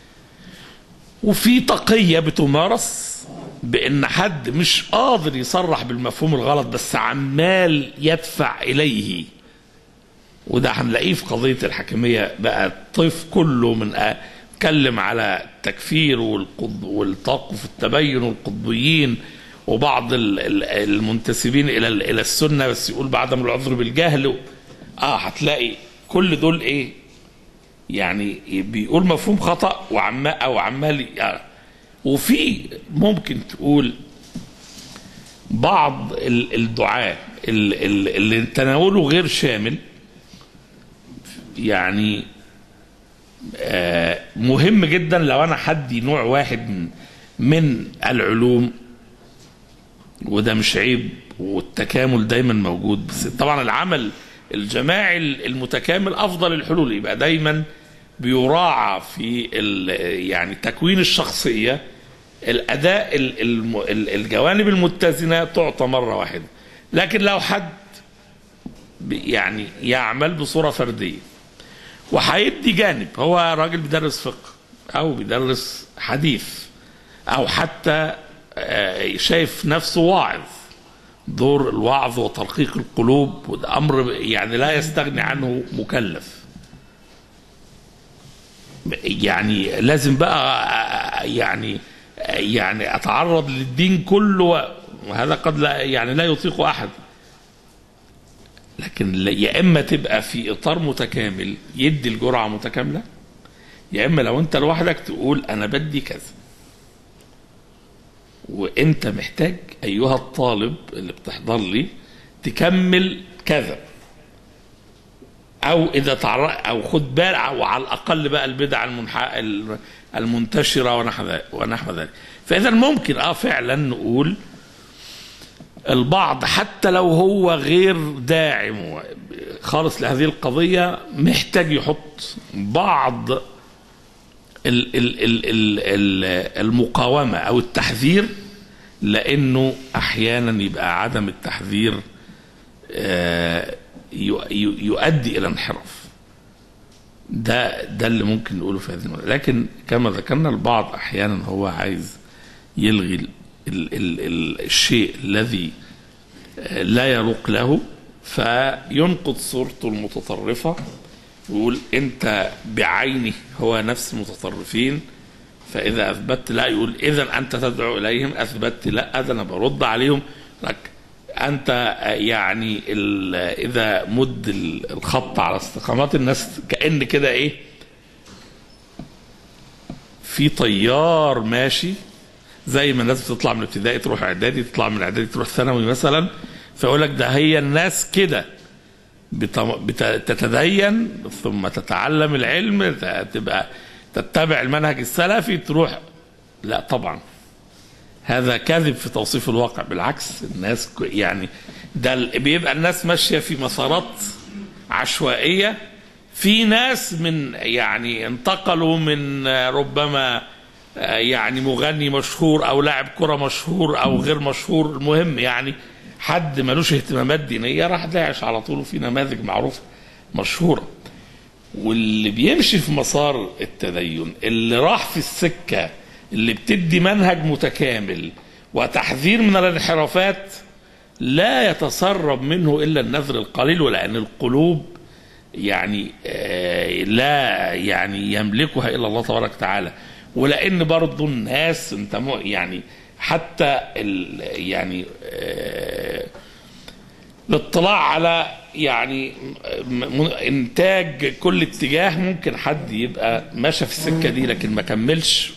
وفي تقيه بتمارس بان حد مش قادر يصرح بالمفهوم الغلط بس عمال يدفع اليه، وده هنلاقيه في قضيه الحاكميه بقى الطيف كله من اتكلم على التكفير والقض والتوقف التبين والقطبيين وبعض المنتسبين الى الى السنه بس يقول بعدم العذر بالجهل. اه هتلاقي كل دول ايه يعني بيقول مفهوم خطأ وعمال او عمال يعني. وفي ممكن تقول بعض الدعاة اللي تناوله غير شامل، يعني مهم جدا لو انا حدي نوع واحد من العلوم، وده مش عيب والتكامل دايما موجود، بس طبعا العمل الجماعي المتكامل افضل الحلول، يبقى دايما بيراعى في يعني تكوين الشخصيه الاداء الجوانب المتزنه تعطى مره واحده. لكن لو حد يعني يعمل بصوره فرديه وهيدي جانب، هو راجل بيدرس فقه او بيدرس حديث او حتى شايف نفسه واعظ، دور الوعظ وترقيق القلوب وده امر يعني لا يستغني عنه مكلف، يعني لازم بقى يعني يعني اتعرض للدين كله، وهذا قد لا يعني لا يطيق احد. لكن يا اما تبقى في اطار متكامل يدي الجرعه متكامله، يا اما لو انت لوحدك تقول انا بدي كذا وانت محتاج ايها الطالب اللي بتحضر لي تكمل كذا، او اذا تعرض او خد بالك، او على الاقل بقى البدع المنح... المنتشره ونحو ذلك. فاذا ممكن اه فعلا نقول البعض حتى لو هو غير داعم خالص لهذه القضيه محتاج يحط بعض ال ال ال ال المقاومه او التحذير، لانه احيانا يبقى عدم التحذير يؤدي الى انحراف. ده ده اللي ممكن نقوله في هذه المرة. لكن كما ذكرنا البعض احيانا هو عايز يلغي ال ال ال الشيء الذي لا يروق له فينقض صورته المتطرفه ويقول انت بعينه هو نفس المتطرفين، فاذا اثبتت لا يقول اذا انت تدعو اليهم، اثبتت لا اذا انا برد عليهم لك انت. يعني اذا مد الخط على استقامات الناس كأن كده ايه في طيار ماشي، زي ما الناس بتطلع من ابتدائي تروح اعدادي، تطلع من اعدادي تروح ثانوي مثلا، فيقول لك ده هي الناس كده بتتدين ثم تتعلم العلم تبقى تتبع المنهج السلفي تروح. لا طبعا هذا كذب في توصيف الواقع، بالعكس الناس يعني ده بيبقى الناس ماشيه في مسارات عشوائيه، في ناس من يعني انتقلوا من ربما يعني مغني مشهور او لاعب كره مشهور او غير مشهور، المهم يعني حد ملوش اهتمامات دينيه راح داعش على طول، في نماذج معروفه مشهوره. واللي بيمشي في مسار التدين اللي راح في السكه اللي بتدي منهج متكامل وتحذير من الانحرافات لا يتسرب منه الا النذر القليل، ولان القلوب يعني لا يعني يملكها الا الله تبارك وتعالى، ولان برضو الناس انت يعني حتى يعني الاطلاع على يعني انتاج كل اتجاه. ممكن حد يبقى ماشي في السكه دي لكن ما كملش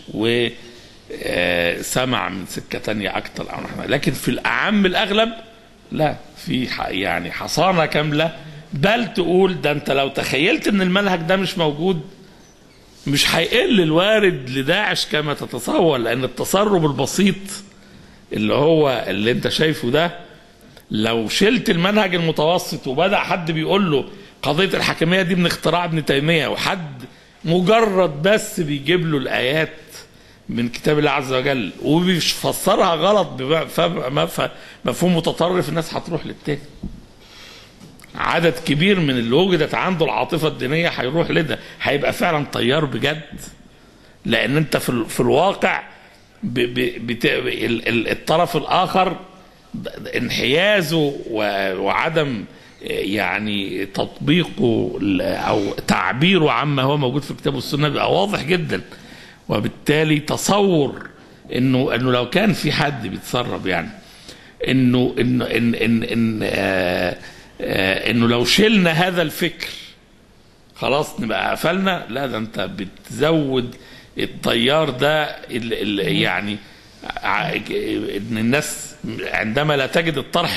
وسمع من سكه تانية اكتر او نحن، لكن في الاعم الاغلب لا، في يعني حصانه كامله. بل تقول ده انت لو تخيلت ان المنهج ده مش موجود مش هيقل الوارد لداعش كما تتصور، لان التسرب البسيط اللي هو اللي انت شايفه ده لو شلت المنهج المتوسط وبدأ حد بيقول له قضية الحاكمية دي من اختراع ابن تيمية، وحد مجرد بس بيجيب له الآيات من كتاب الله عز وجل وبيفسرها غلط بمفهوم متطرف، الناس هتروح للتاني. عدد كبير من اللي وجدت عنده العاطفة الدينية هيروح لده، هيبقى فعلا طيار بجد. لأن أنت في, في الواقع ب ب بت الطرف الآخر انحيازه وعدم يعني تطبيقه أو تعبيره عما هو موجود في الكتاب والسنة بيبقى واضح جدا. وبالتالي تصور إنه إنه لو كان في حد بيتسرب يعني إنه إنه إن إن إن آه آه إنه لو شلنا هذا الفكر خلاص نبقى قفلنا، لا ده أنت بتزود التيار ده اللي يعني إن الناس عندما لا تجد الطرح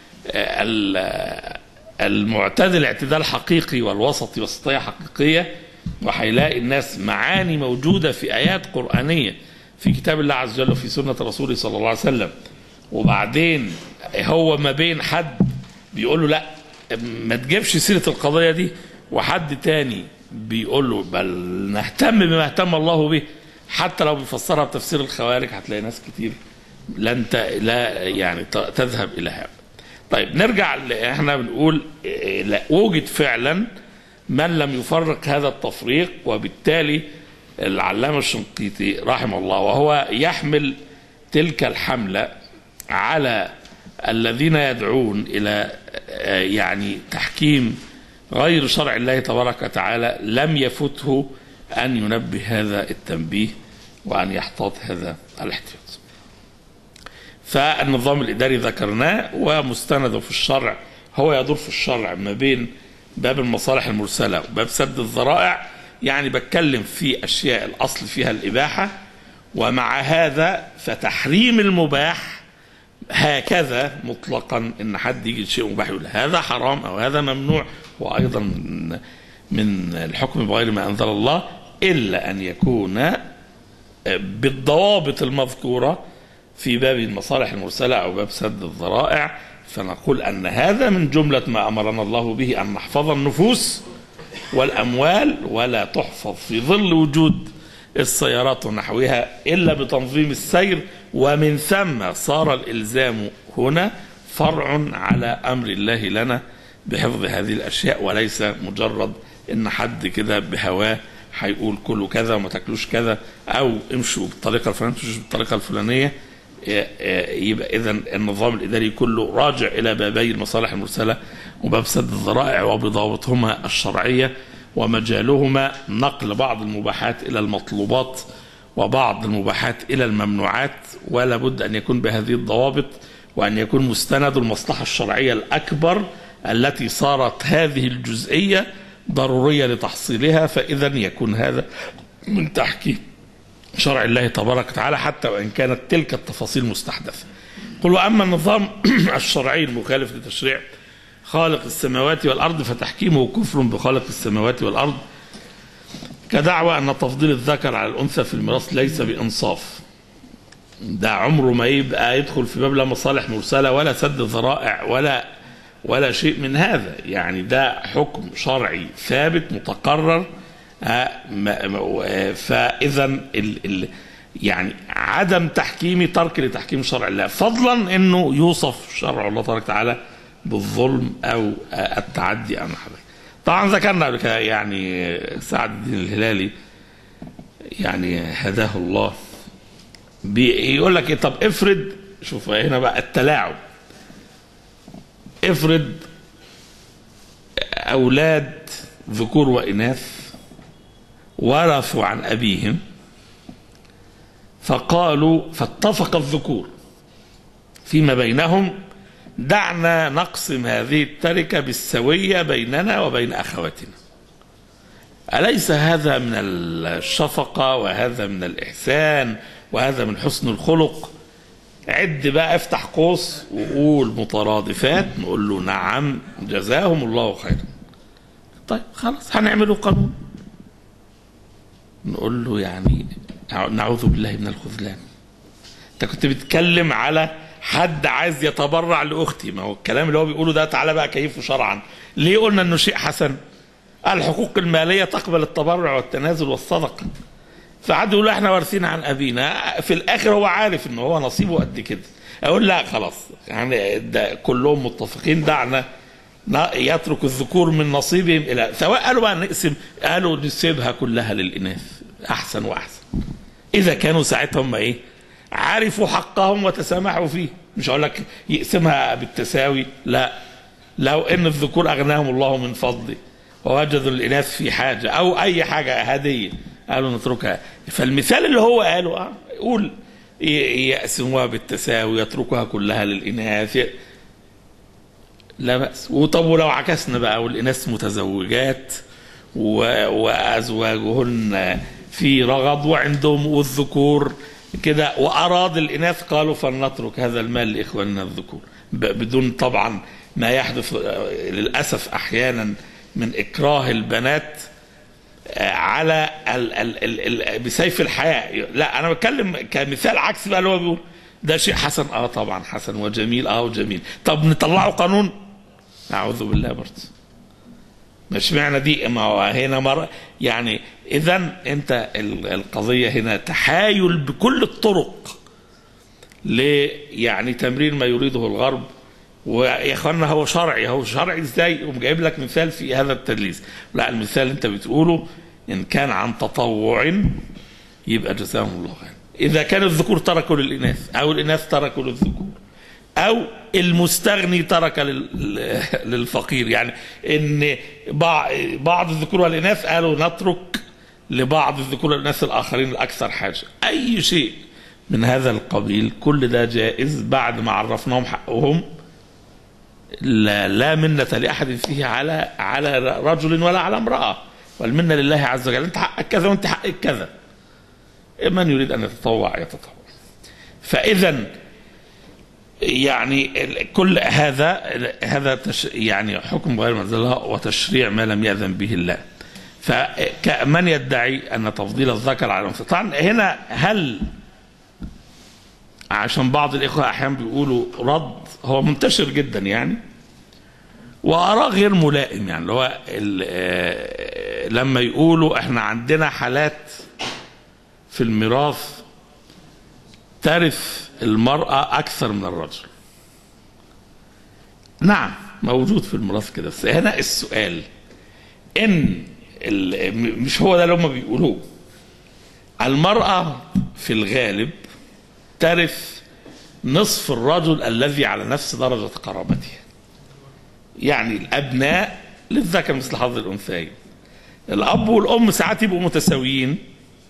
المعتدل اعتدال حقيقي والوسط وسطية حقيقية، وهيلاقي الناس معاني موجودة في آيات قرآنية في كتاب الله عز وجل وفي سنة رسوله صلى الله عليه وسلم، وبعدين هو ما بين حد بيقول له لا ما تجيبش سيرة القضية دي، وحد تاني بيقول له بل نهتم بما اهتم الله به، حتى لو بيفسرها بتفسير الخوارج هتلاقي ناس كتير لن لا يعني تذهب الى هذا. طيب نرجع، احنا بنقول لا وجد فعلا من لم يفرق هذا التفريق، وبالتالي العلامة الشنقيطي رحمه الله وهو يحمل تلك الحملة على الذين يدعون الى يعني تحكيم غير شرع الله تبارك وتعالى، لم يفته أن ينبه هذا التنبيه وأن يحتاط هذا الاحتياط. فالنظام الإداري ذكرناه ومستنده في الشرع، هو يدور في الشرع ما بين باب المصالح المرسلة وباب سد الذرائع. يعني بتكلم في أشياء الأصل فيها الإباحة، ومع هذا فتحريم المباح هكذا مطلقا ان حد يجي شيء مباح يقول هذا حرام او هذا ممنوع، وايضا من, من الحكم بغير ما انزل الله، الا ان يكون بالضوابط المذكوره في باب المصالح المرسله او باب سد الذرائع. فنقول ان هذا من جمله ما امرنا الله به، ان نحفظ النفوس والاموال ولا تحفظ في ظل وجود السيارات ونحوها إلا بتنظيم السير، ومن ثم صار الإلزام هنا فرع على أمر الله لنا بحفظ هذه الأشياء، وليس مجرد إن حد كده بهواه هيقول كلوا كذا وما تاكلوش كذا، أو امشوا بالطريقة الفلانية مش بالطريقة الفلانية. يبقى إذن النظام الإداري كله راجع إلى بابي المصالح المرسلة وباب سد الذرائع وبضوابطهما الشرعية، ومجالهما نقل بعض المباحات إلى المطلوبات وبعض المباحات إلى الممنوعات، ولا بد أن يكون بهذه الضوابط، وأن يكون مستند المصلحة الشرعية الأكبر التي صارت هذه الجزئية ضرورية لتحصيلها، فإذا يكون هذا من تحكيم شرع الله تبارك وتعالى حتى وإن كانت تلك التفاصيل مستحدثة. قل وأما النظام الشرعي المخالف لتشريع خالق السماوات والأرض فتحكيمه كفر بخالق السماوات والأرض، كدعوى أن تفضيل الذكر على الأنثى في الميراث ليس بإنصاف. ده عمره ما يبقى يدخل في باب لا مصالح مرسلة ولا سد ذرائع ولا ولا شيء من هذا. يعني ده حكم شرعي ثابت متقرر. فإذا يعني عدم تحكيمي ترك لتحكيم شرع الله، فضلا أنه يوصف شرع الله تبارك وتعالى بالظلم أو التعدي أو نحو ذلك. طبعا ذكرنا قبل كده يعني سعد الدين الهلالي يعني هداه الله بيقول لك إيه، طب افرض، شوف هنا بقى التلاعب، افرض أولاد ذكور وإناث ورثوا عن أبيهم فقالوا فاتفق الذكور فيما بينهم دعنا نقسم هذه التركة بالسوية بيننا وبين أخواتنا. أليس هذا من الشفقة وهذا من الإحسان وهذا من حسن الخلق؟ عد بقى، افتح قوس وقول مترادفات، نقول له نعم جزاهم الله خيرا. طيب خلاص هنعمله قانون، نقول له يعني نعوذ بالله من الخذلان. انت كنت بتتكلم على حد عايز يتبرع لاختي، ما هو الكلام اللي هو بيقوله ده تعالى بقى كيفه شرعا. ليه قلنا انه شيء حسن؟ الحقوق الماليه تقبل التبرع والتنازل والصدقه. فقعد يقول احنا وارثين عن ابينا، في الاخر هو عارف ان هو نصيبه قد كده. اقول لا خلاص يعني ده كلهم متفقين، دعنا يترك الذكور من نصيبهم الى، سواء قالوا بقى نقسم، قالوا نسيبها كلها للاناث احسن واحسن، اذا كانوا ساعتها هم ايه عرفوا حقهم وتسامحوا فيه. مش هقول لك يقسمها بالتساوي، لا، لو ان الذكور اغناهم الله من فضله ووجدوا الاناث في حاجه او اي حاجه هديه قالوا نتركها. فالمثال اللي هو قاله اه يقول يقسموها بالتساوي، يتركوها كلها للاناث، لا بأس. وطب ولو عكسنا بقى والإناث متزوجات وأزواجهن في رغد وعندهم والذكور كده، وأراد الإناث قالوا فلنترك هذا المال لإخواننا الذكور، بدون طبعا ما يحدث للأسف أحيانا من إكراه البنات على ال ال ال ال بسيف الحياة. لا أنا بتكلم كمثال عكس بقى اللي هو بيقول ده شيء حسن، اه طبعا حسن وجميل، اه وجميل. طب نطلعه قانون؟ أعوذ بالله برضه. مش معنى دي، ما هو هنا مرة يعني. إذن أنت القضية هنا تحايل بكل الطرق ل يعني تمرير ما يريده الغرب. ويا اخوانا هو شرعي، هو شرعي ازاي؟ وجايب لك مثال في هذا التدليس. لا، المثال اللي انت بتقوله ان كان عن تطوع يبقى جزاهم الله خير. اذا كان الذكور تركوا للاناث او الاناث تركوا للذكور او المستغني ترك للفقير، يعني ان بعض الذكور والاناث قالوا نترك لبعض الذكور والاناث الاخرين الاكثر حاجه، اي شيء من هذا القبيل كل ده جائز بعد ما عرفناهم حقهم. لا, لا منة لأحد فيه على على رجل ولا على امرأة، والمنة لله عز وجل. انت حقك كذا وانت حقك كذا، من يريد ان يتطوع يتطوع. فاذا يعني كل هذا هذا تش يعني حكم غير منزل الله وتشريع ما لم يأذن به الله. فمن يدعي ان تفضيل الذكر على الانثى، طبعا هنا هل عشان بعض الإخوة أحيانا بيقولوا رد هو منتشر جدا يعني وآراء غير ملائم، يعني اللي هو لما يقولوا احنا عندنا حالات في الميراث ترث المرأة أكثر من الرجل. نعم موجود في الميراث كده، بس هنا السؤال إن مش هو ده اللي هم بيقولوه. المرأة في الغالب ترث نصف الرجل الذي على نفس درجة قرابته، يعني الأبناء للذكر مثل حظ الأنثيين. الأب والأم ساعات يبقوا متساويين،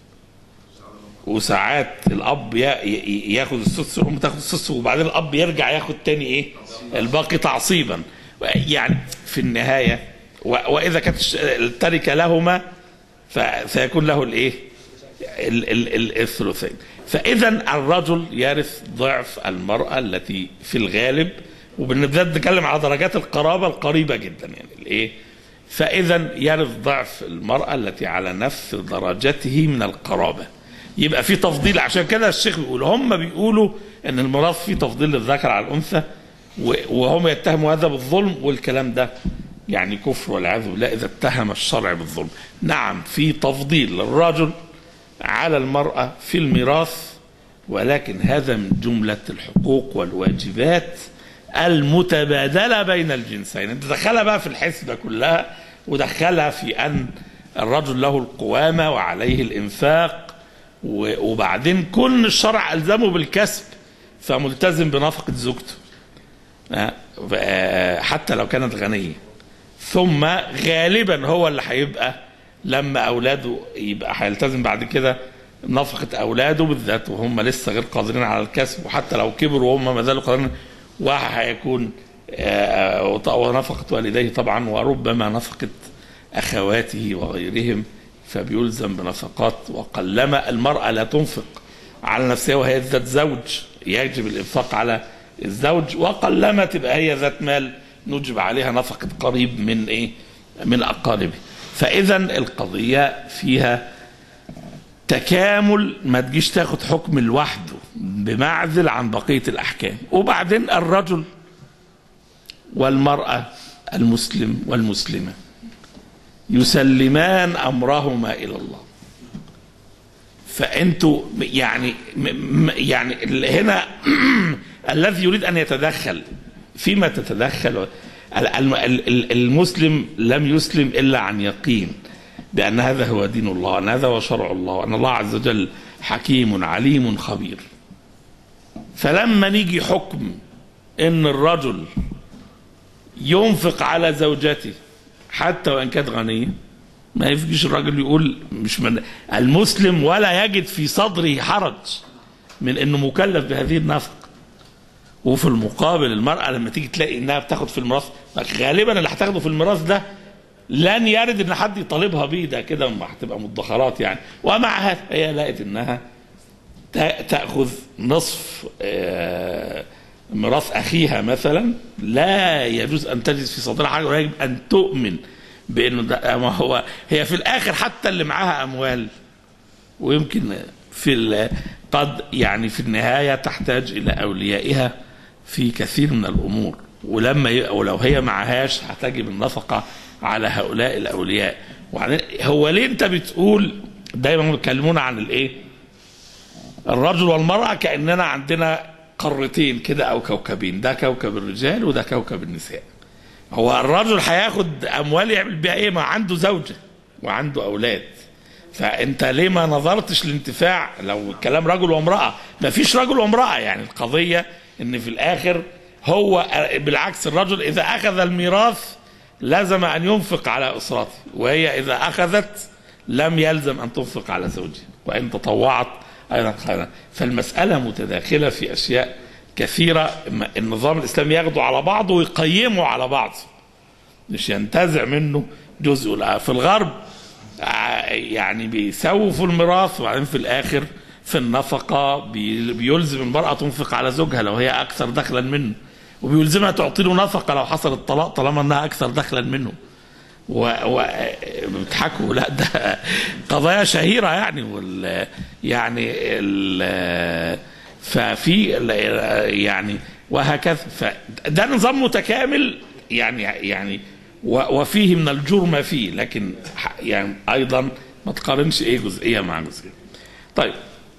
وساعات الأب ياخد السدس والأم تاخد السدس، وبعدين الأب يرجع ياخد تاني إيه الباقي تعصيبا. يعني في النهاية وإذا كانت التركة لهما فسيكون له الإيه الثلثين. فإذا الرجل يرث ضعف المرأة التي في الغالب، وبالذات نتكلم على درجات القرابة القريبة جدا يعني الايه. فإذا يرث ضعف المرأة التي على نفس درجته من القرابة، يبقى في تفضيل. عشان كده الشيخ بيقول هم بيقولوا ان الميراث فيه تفضيل للذكر على الأنثى، وهم يتهموا هذا بالظلم، والكلام ده يعني كفر والعياذ بالله إذا اتهم الشرع بالظلم. نعم في تفضيل للرجل على المرأة في الميراث، ولكن هذا من جملة الحقوق والواجبات المتبادلة بين الجنسين. انت دخلها بقى في الحسبة كلها، ودخلها في أن الرجل له القوامة وعليه الإنفاق، وبعدين كل الشرع ألزمه بالكسب فملتزم بنفقة زوجته حتى لو كانت غنية. ثم غالبا هو اللي هيبقى لما أولاده يبقى هيلتزم بعد كده نفقة أولاده بالذات وهم لسه غير قادرين على الكسب، وحتى لو كبروا وهم ما زالوا قادرين. وهيكون ونفقة والديه طبعا، وربما نفقة أخواته وغيرهم، فبيلزم بنفقات. وقلما المرأة لا تنفق على نفسها وهي ذات زوج، يجب الإنفاق على الزوج، وقلما تبقى هي ذات مال نجب عليها نفقة قريب من إيه؟ من أقاربه. فإذا القضية فيها تكامل، ما تجيش تاخد حكم لوحده بمعزل عن بقية الأحكام. وبعدين الرجل والمرأة المسلم والمسلمة يسلمان أمرهما إلى الله. فأنتوا يعني يعني هنا الذي يريد أن يتدخل فيما تتدخل، المسلم لم يسلم إلا عن يقين بأن هذا هو دين الله، أن هذا هو شرع الله، وأن الله عز وجل حكيم عليم خبير. فلما نيجي حكم إن الرجل ينفق على زوجته حتى وإن كانت غنية، ما يفجيش الرجل يقول مش من المسلم ولا يجد في صدره حرج من إنه مكلف بهذه النفقة. وفي المقابل المرأة لما تيجي تلاقي إنها بتاخد في الميراث، غالبا اللي هتاخده في الميراث ده لن يرد إن حد يطالبها بيه، ده كده هتبقى مدخرات يعني. ومع هذا هي لقت إنها تأخذ نصف ميراث أخيها مثلا، لا يجوز أن تجد في صدرها حاجة، ويجب أن تؤمن بأنه ده ما هو هي في الآخر حتى اللي معاها أموال ويمكن في قد يعني في النهاية تحتاج إلى أوليائها في كثير من الأمور، ولما ولو هي معهاش هتجب النفقة على هؤلاء الأولياء. هو ليه أنت بتقول دايما بيتكلمونا عن الإيه؟ الرجل والمرأة كأننا عندنا قارتين كده أو كوكبين، ده كوكب الرجال وده كوكب النساء. هو الرجل هياخد أموال يعمل بيها إيه؟ ما عنده زوجة وعنده أولاد. فأنت ليه ما نظرتش للانتفاع لو الكلام رجل وامرأة؟ ما فيش رجل وامرأة، يعني القضية إن في الآخر هو بالعكس، الرجل إذا أخذ الميراث لازم أن ينفق على أسرته، وهي إذا أخذت لم يلزم أن تنفق على زوجها، وإن تطوعت أيضا خيرا. فالمسألة متداخلة في أشياء كثيرة. النظام الإسلامي ياخده على بعضه ويقيمه على بعض، مش ينتزع منه جزء. في الغرب يعني بيسووا في الميراث، وبعدين في الآخر في النفقة بيلزم المرأة تنفق على زوجها لو هي أكثر دخلا منه، وبيلزمها تعطي له نفقة لو حصل الطلاق طالما أنها أكثر دخلا منه. وبيضحكوا، لا ده قضايا شهيرة يعني. وال يعني ال ففي يعني وهكذا. فده نظام متكامل يعني يعني وفيه من الجرم ما فيه، لكن يعني أيضا ما تقارنش إيه جزئية مع جزئية. طيب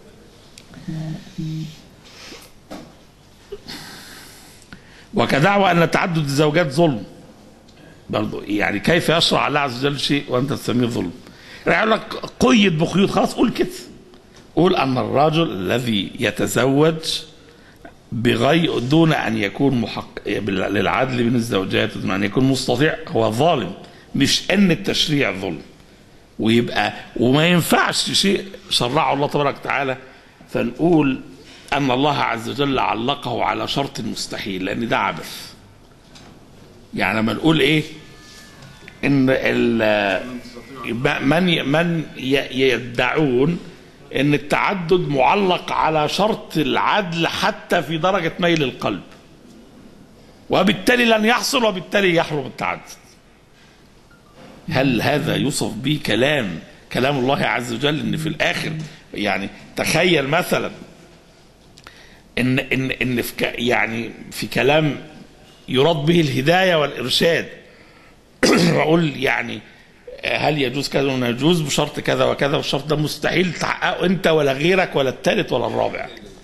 وكدعوى أن تعدد الزوجات ظلم برضو، يعني كيف يشرع الله عز وجل شيء وأنت تسميه ظلم؟ يقول لك قيد بقيود، خلاص قول كده، قول أن الرجل الذي يتزوج بغير دون أن يكون محقق للعدل بين الزوجات، دون أن يكون مستطيع، هو ظالم، مش أن التشريع ظلم. ويبقى وما ينفعش شيء شرعه الله تبارك وتعالى فنقول أن الله عز وجل علقه على شرط مستحيل، لأن ده عبث. يعني لما نقول إيه إن من من يدعون إن التعدد معلق على شرط العدل حتى في درجة ميل القلب، وبالتالي لن يحصل، وبالتالي يحرم التعدد. هل هذا يوصف به كلام كلام الله عز وجل؟ إن في الآخر يعني تخيل مثلا إن إن إن في يعني في كلام يراد به الهداية والإرشاد أقول يعني هل يجوز كذا ولا يجوز بشرط كذا وكذا، والشرط ده مستحيل تحققه أنت ولا غيرك ولا الثالث ولا الرابع.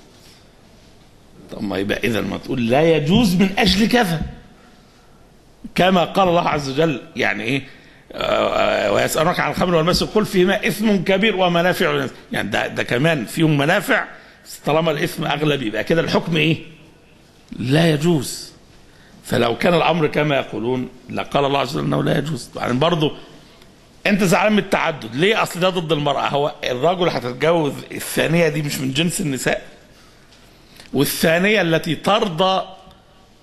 طب ما يبقى إذا ما تقول لا يجوز من أجل كذا، كما قال الله عز وجل يعني إيه آه ويسألونك عن الخمر والميسر قل فيهما إثم كبير ومنافع للناس. يعني ده ده كمان فيهم منافع، طالما الإثم أغلب يبقى كده الحكم إيه؟ لا يجوز. فلو كان الأمر كما يقولون لقال الله عز وجل أنه لا يجوز. يعني برضه أنت زعلان من التعدد ليه؟ أصل ده ضد المرأة. هو الرجل هتتجوز الثانية دي مش من جنس النساء؟ والثانية التي ترضى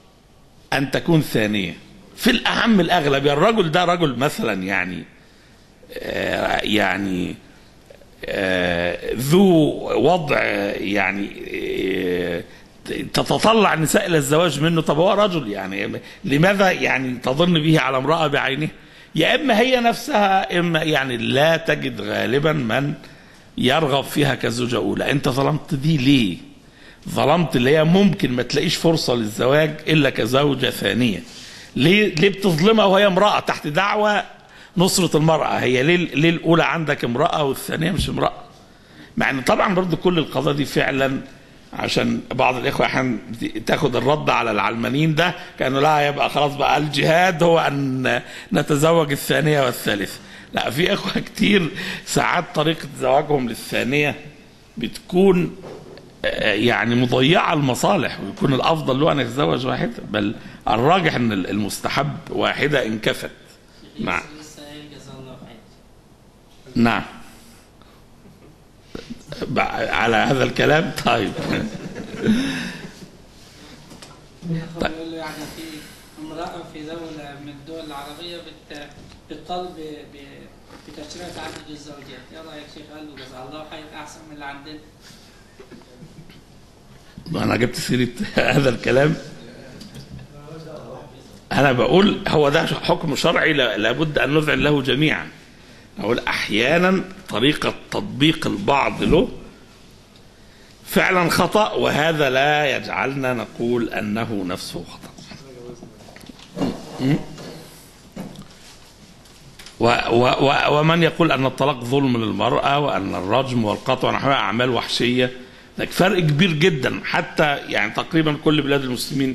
أن تكون ثانية في الأهم الأغلب. الرجل ده رجل مثلا يعني آه يعني آه ذو وضع يعني آه تتطلع النساء إلى الزواج منه. طب هو رجل يعني لماذا يعني تظن به على امرأة بعينه؟ يا إما هي نفسها إما يعني لا تجد غالبا من يرغب فيها كزوجة أولى. أنت ظلمت دي ليه؟ ظلمت اللي هي ممكن ما تلاقيش فرصة للزواج إلا كزوجة ثانية. ليه ليه بتظلمها وهي امرأة تحت دعوة نصرة المرأة؟ هي ليه ليه الأولى عندك امرأة والثانية مش امرأة؟ مع إن طبعا برضو كل القضايا دي فعلا عشان بعض الإخوة أحيانا تاخد الرد على العلمانيين ده كأنه لا يبقى خلاص بقى الجهاد هو أن نتزوج الثانية والثالثة. لا، في إخوة كتير ساعات طريقة زواجهم للثانية بتكون يعني مضيعة المصالح، ويكون الأفضل له أن يتزوج واحدة، بل الراجح أن المستحب واحدة إن كفت. نعم نعم على هذا الكلام. طيب طيب يعني في امرأة في دولة من الدول العربية بتطالب بتشريع تعدد الزوجات، يا رأيك شيخ؟ قال له جزاه الله خير أحسن من اللي عندنا. أنا جبت سيرة هذا الكلام، أنا بقول هو ده حكم شرعي لابد أن نذعن له جميعا. أقول أحيانا طريقة تطبيق البعض له فعلا خطأ، وهذا لا يجعلنا نقول أنه نفسه خطأ. و و و ومن يقول أن الطلاق ظلم للمرأة وأن الرجم والقطع ونحوها أعمال وحشية، ده فرق كبير جدا. حتى يعني تقريبا كل بلاد المسلمين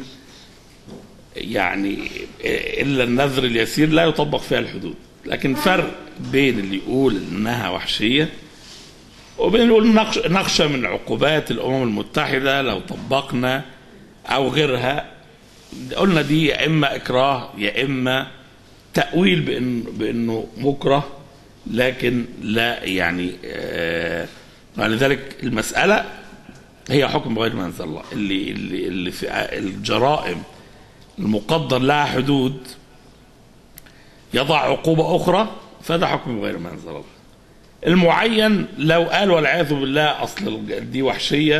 يعني إلا النذر اليسير لا يطبق فيها الحدود، لكن فرق بين اللي يقول إنها وحشية وبين اللي يقول نخشى من عقوبات الأمم المتحدة لو طبقنا أو غيرها. قلنا دي يا إما إكراه يا إما تأويل بإن بإنه مكره، لكن لا يعني آه لذلك المسألة هي حكم غير ما أنزل الله. اللي اللي اللي في الجرائم المقدر لها حدود يضع عقوبة أخرى فده حكم غير ما أنزل الله. المعين لو قال والعياذ بالله أصل دي وحشية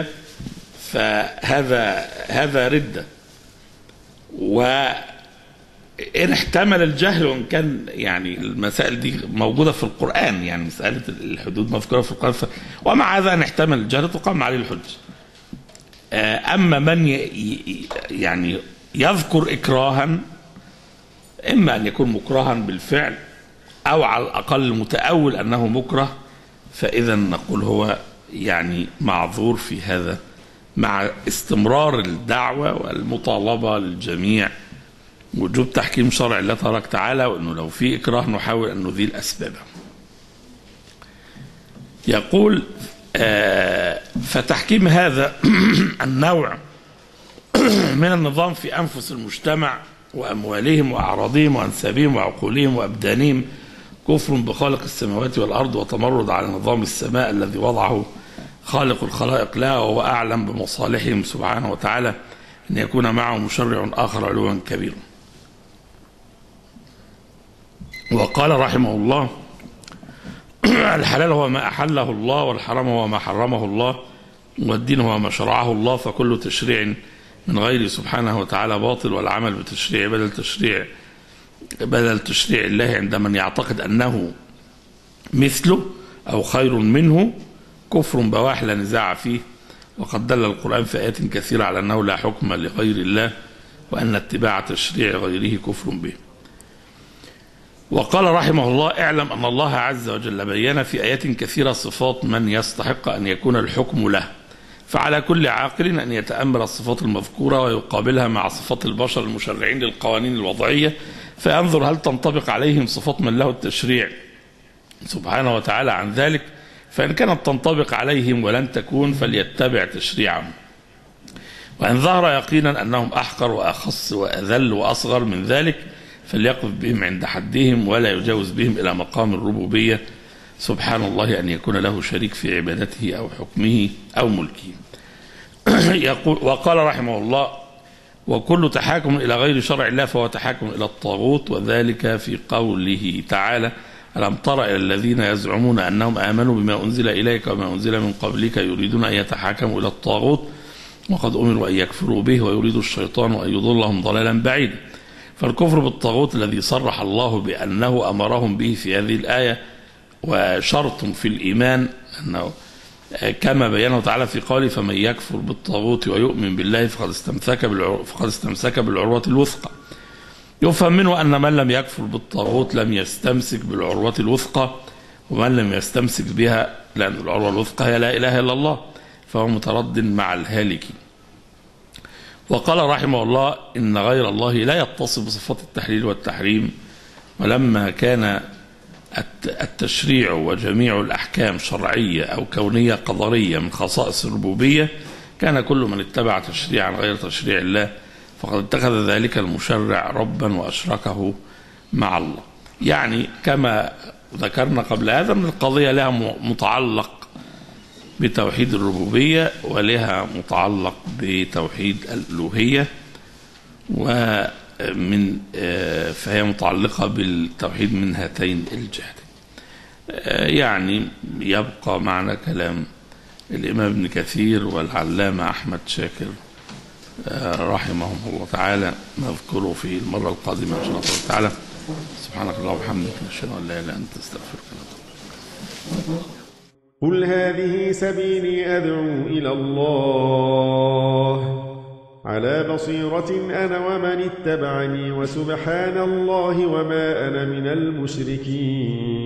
فهذا هذا ردة، وإن احتمل الجهل، وإن كان يعني المسائل دي موجودة في القرآن، يعني مسألة الحدود مذكورة في القرآن، ومع هذا إن احتمل الجهل تقام عليه الحجة. أما من يعني يذكر إكراها، إما أن يكون مكرها بالفعل أو على الأقل متأول أنه مكره، فإذا نقول هو يعني معذور في هذا، مع استمرار الدعوة والمطالبة للجميع وجوب تحكيم شرع الله تبارك وتعالى، وأنه لو في إكراه نحاول أن نزيل أسبابه. يقول آه فتحكيم هذا النوع من النظام في أنفس المجتمع وأموالهم وأعراضهم وأنسابهم وعقولهم وأبدانهم كفر بخالق السماوات والأرض وتمرد على نظام السماء الذي وضعه خالق الخلائق لها، وهو أعلم بمصالحهم سبحانه وتعالى أن يكون معه مشرع آخر علوا كبيرا. وقال رحمه الله الحلال هو ما أحله الله، والحرام هو ما حرمه الله، والدين هو ما شرعه الله، فكل تشريع من غيره سبحانه وتعالى باطل، والعمل بتشريع بدل تشريع بدل تشريع الله عند من يعتقد أنه مثله أو خير منه كفر بواح لا نزاع فيه. وقد دل القرآن في آيات كثيرة على أنه لا حكم لغير الله، وأن اتباع تشريع غيره كفر به. وقال رحمه الله اعلم أن الله عز وجل بين في آيات كثيرة صفات من يستحق أن يكون الحكم له، فعلى كل عاقل أن يتأمل الصفات المذكورة ويقابلها مع صفات البشر المشرعين للقوانين الوضعية، فينظر هل تنطبق عليهم صفات من له التشريع سبحانه وتعالى عن ذلك، فإن كانت تنطبق عليهم ولن تكون فليتبع تشريعهم، وإن ظهر يقينا أنهم أحقر وأخص وأذل وأصغر من ذلك فليقف بهم عند حدهم ولا يجاوز بهم إلى مقام الربوبية سبحان الله أن يكون له شريك في عبادته أو حكمه أو ملكه. يقول وقال رحمه الله وكل تحاكم إلى غير شرع الله فهو تحاكم إلى الطاغوت، وذلك في قوله تعالى: ألم تر إلى الذين يزعمون أنهم آمنوا بما أنزل إليك وما أنزل من قبلك يريدون أن يتحاكموا إلى الطاغوت وقد أمروا أن يكفروا به ويريد الشيطان أن يضلهم ضلالا بعيدا. فالكفر بالطاغوت الذي صرح الله بأنه أمرهم به في هذه الآية وشرط في الإيمان، أنه كما بينه تعالى في قوله: فمن يكفر بالطاغوت ويؤمن بالله فقد استمسك بالعروة, فقد استمسك بالعروة الوثقى. يفهم منه أن من لم يكفر بالطاغوت لم يستمسك بالعروة الوثقى، ومن لم يستمسك بها، لأن العروة الوثقى هي لا إله إلا الله، فهو مترد مع الهالكين. وقال رحمه الله: إن غير الله لا يتصف بصفات التحليل والتحريم، ولما كان التشريع وجميع الأحكام شرعية أو كونية قدرية من خصائص الربوبية، كان كل من اتبع تشريعا غير تشريع الله فقد اتخذ ذلك المشرع ربا وأشركه مع الله. يعني كما ذكرنا قبل هذا من القضية لها متعلق بتوحيد الربوبية ولها متعلق بتوحيد الألوهية، ومن فهي متعلقة بالتوحيد من هاتين الجهتين. يعني يبقى معنا كلام الإمام ابن كثير والعلامة أحمد شاكر رحمهم الله تعالى نذكره في المرة القادمة إن شاء الله تعالى. سبحانك اللهم وبحمدك نشهد أن لا إله إلا أنت نستغفرك ونتوب. قل هذه سبيلي أدعو إلى الله على بصيرة أنا ومن اتبعني وسبحان الله وما أنا من المشركين.